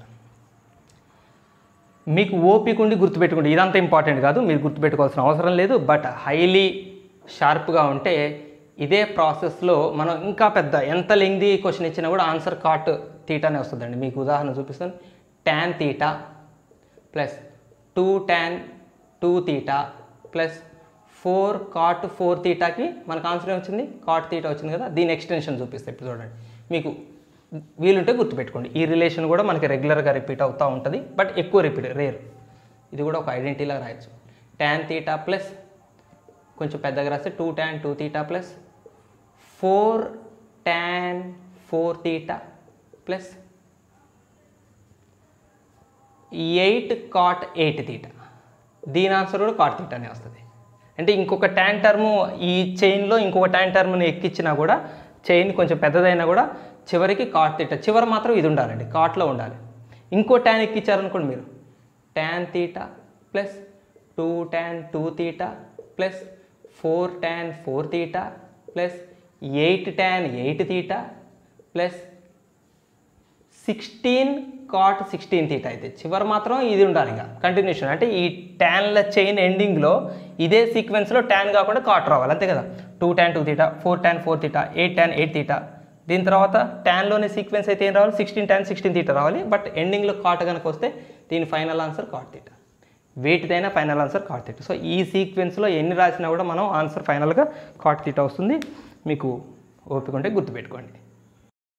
[SPEAKER 1] మీకు ఓపిక ఉండి గుర్తుపెట్టుకోండి, ఇదంతా ఇంపార్టెంట్ కాదు, మీరు గుర్తుపెట్టుకోవాల్సిన అవసరం లేదు. బట్ హైలీ షార్ప్గా ఉంటే ఇదే ప్రాసెస్లో మనం ఇంకా పెద్ద ఎంత లెంగ్తీ క్వశ్చన్ ఇచ్చినా కూడా ఆన్సర్ cot తీటానే వస్తుందండి. మీకు ఉదాహరణ చూపిస్తాను. tan theta plus 2 tan 2 theta plus 4 cot 4 తీటాకి మనకు ఆన్సర్ ఏమొచ్చింది cot తీటా వచ్చింది కదా. దీని ఎక్స్టెన్షన్ చూపిస్తే ఇప్పుడు చూడండి, మీకు వీలుంటే గుర్తుపెట్టుకోండి. ఈ రిలేషన్ కూడా మనకి రెగ్యులర్గా రిపీట్ అవుతూ ఉంటుంది, బట్ ఎక్కువ రిపీట్ రేర్. ఇది కూడా ఒక ఐడెంటిటీలా రాయొచ్చు. tan తీటా ప్లస్ కొంచెం పెద్దగా రాస్తే 2 tan 2 theta plus 4 tan 4 theta plus 8 cot 8 theta. దీని ఆన్సర్ కూడా cot తీటానే వస్తుంది. అంటే ఇంకొక ట్యాన్ టర్ము ఈ చైన్లో ఇంకొక ట్యాన్ టర్మ్ని ఎక్కించినా కూడా చైన్ కొంచెం పెద్దదైనా కూడా చివరికి cot తీటా, చివరి మాత్రం ఇది ఉండాలండి, కాట్లో ఉండాలి. ఇంకో ట్యాన్ ఎక్కించారనుకోండి మీరు, tan theta plus 2 tan 2 theta plus 4 tan 4 theta plus 8 tan 8 theta plus 16 cot 16 theta. అయితే చివరి మాత్రం ఇది ఉండాలి ఇక కంటిన్యూషన్. అంటే ఈ ట్యాన్ల చైన్ ఎండింగ్లో ఇదే సీక్వెన్స్లో ట్యాన్ కాకుండా కాట్ రావాలి, అంతే కదా. 2 tan 2 theta 4 tan 4 theta 8 tan 8 theta. దీని తర్వాత ట్యాన్లోని సీక్వెన్స్ అయితే ఏం రావాలి, 16 tan 16 తీటా రావాలి. బట్ ఎండింగ్లో కాట్ కనుక వస్తే దీని ఫైనల్ ఆన్సర్ cot తీటా. వీటిదైనా final answer cot theta. So ఈ సీక్వెన్స్లో ఎన్ని రాసినా కూడా మనం ఆన్సర్ ఫైనల్గా cot తీటా వస్తుంది. మీకు ఓపిక ఉంటే గుర్తుపెట్టుకోండి.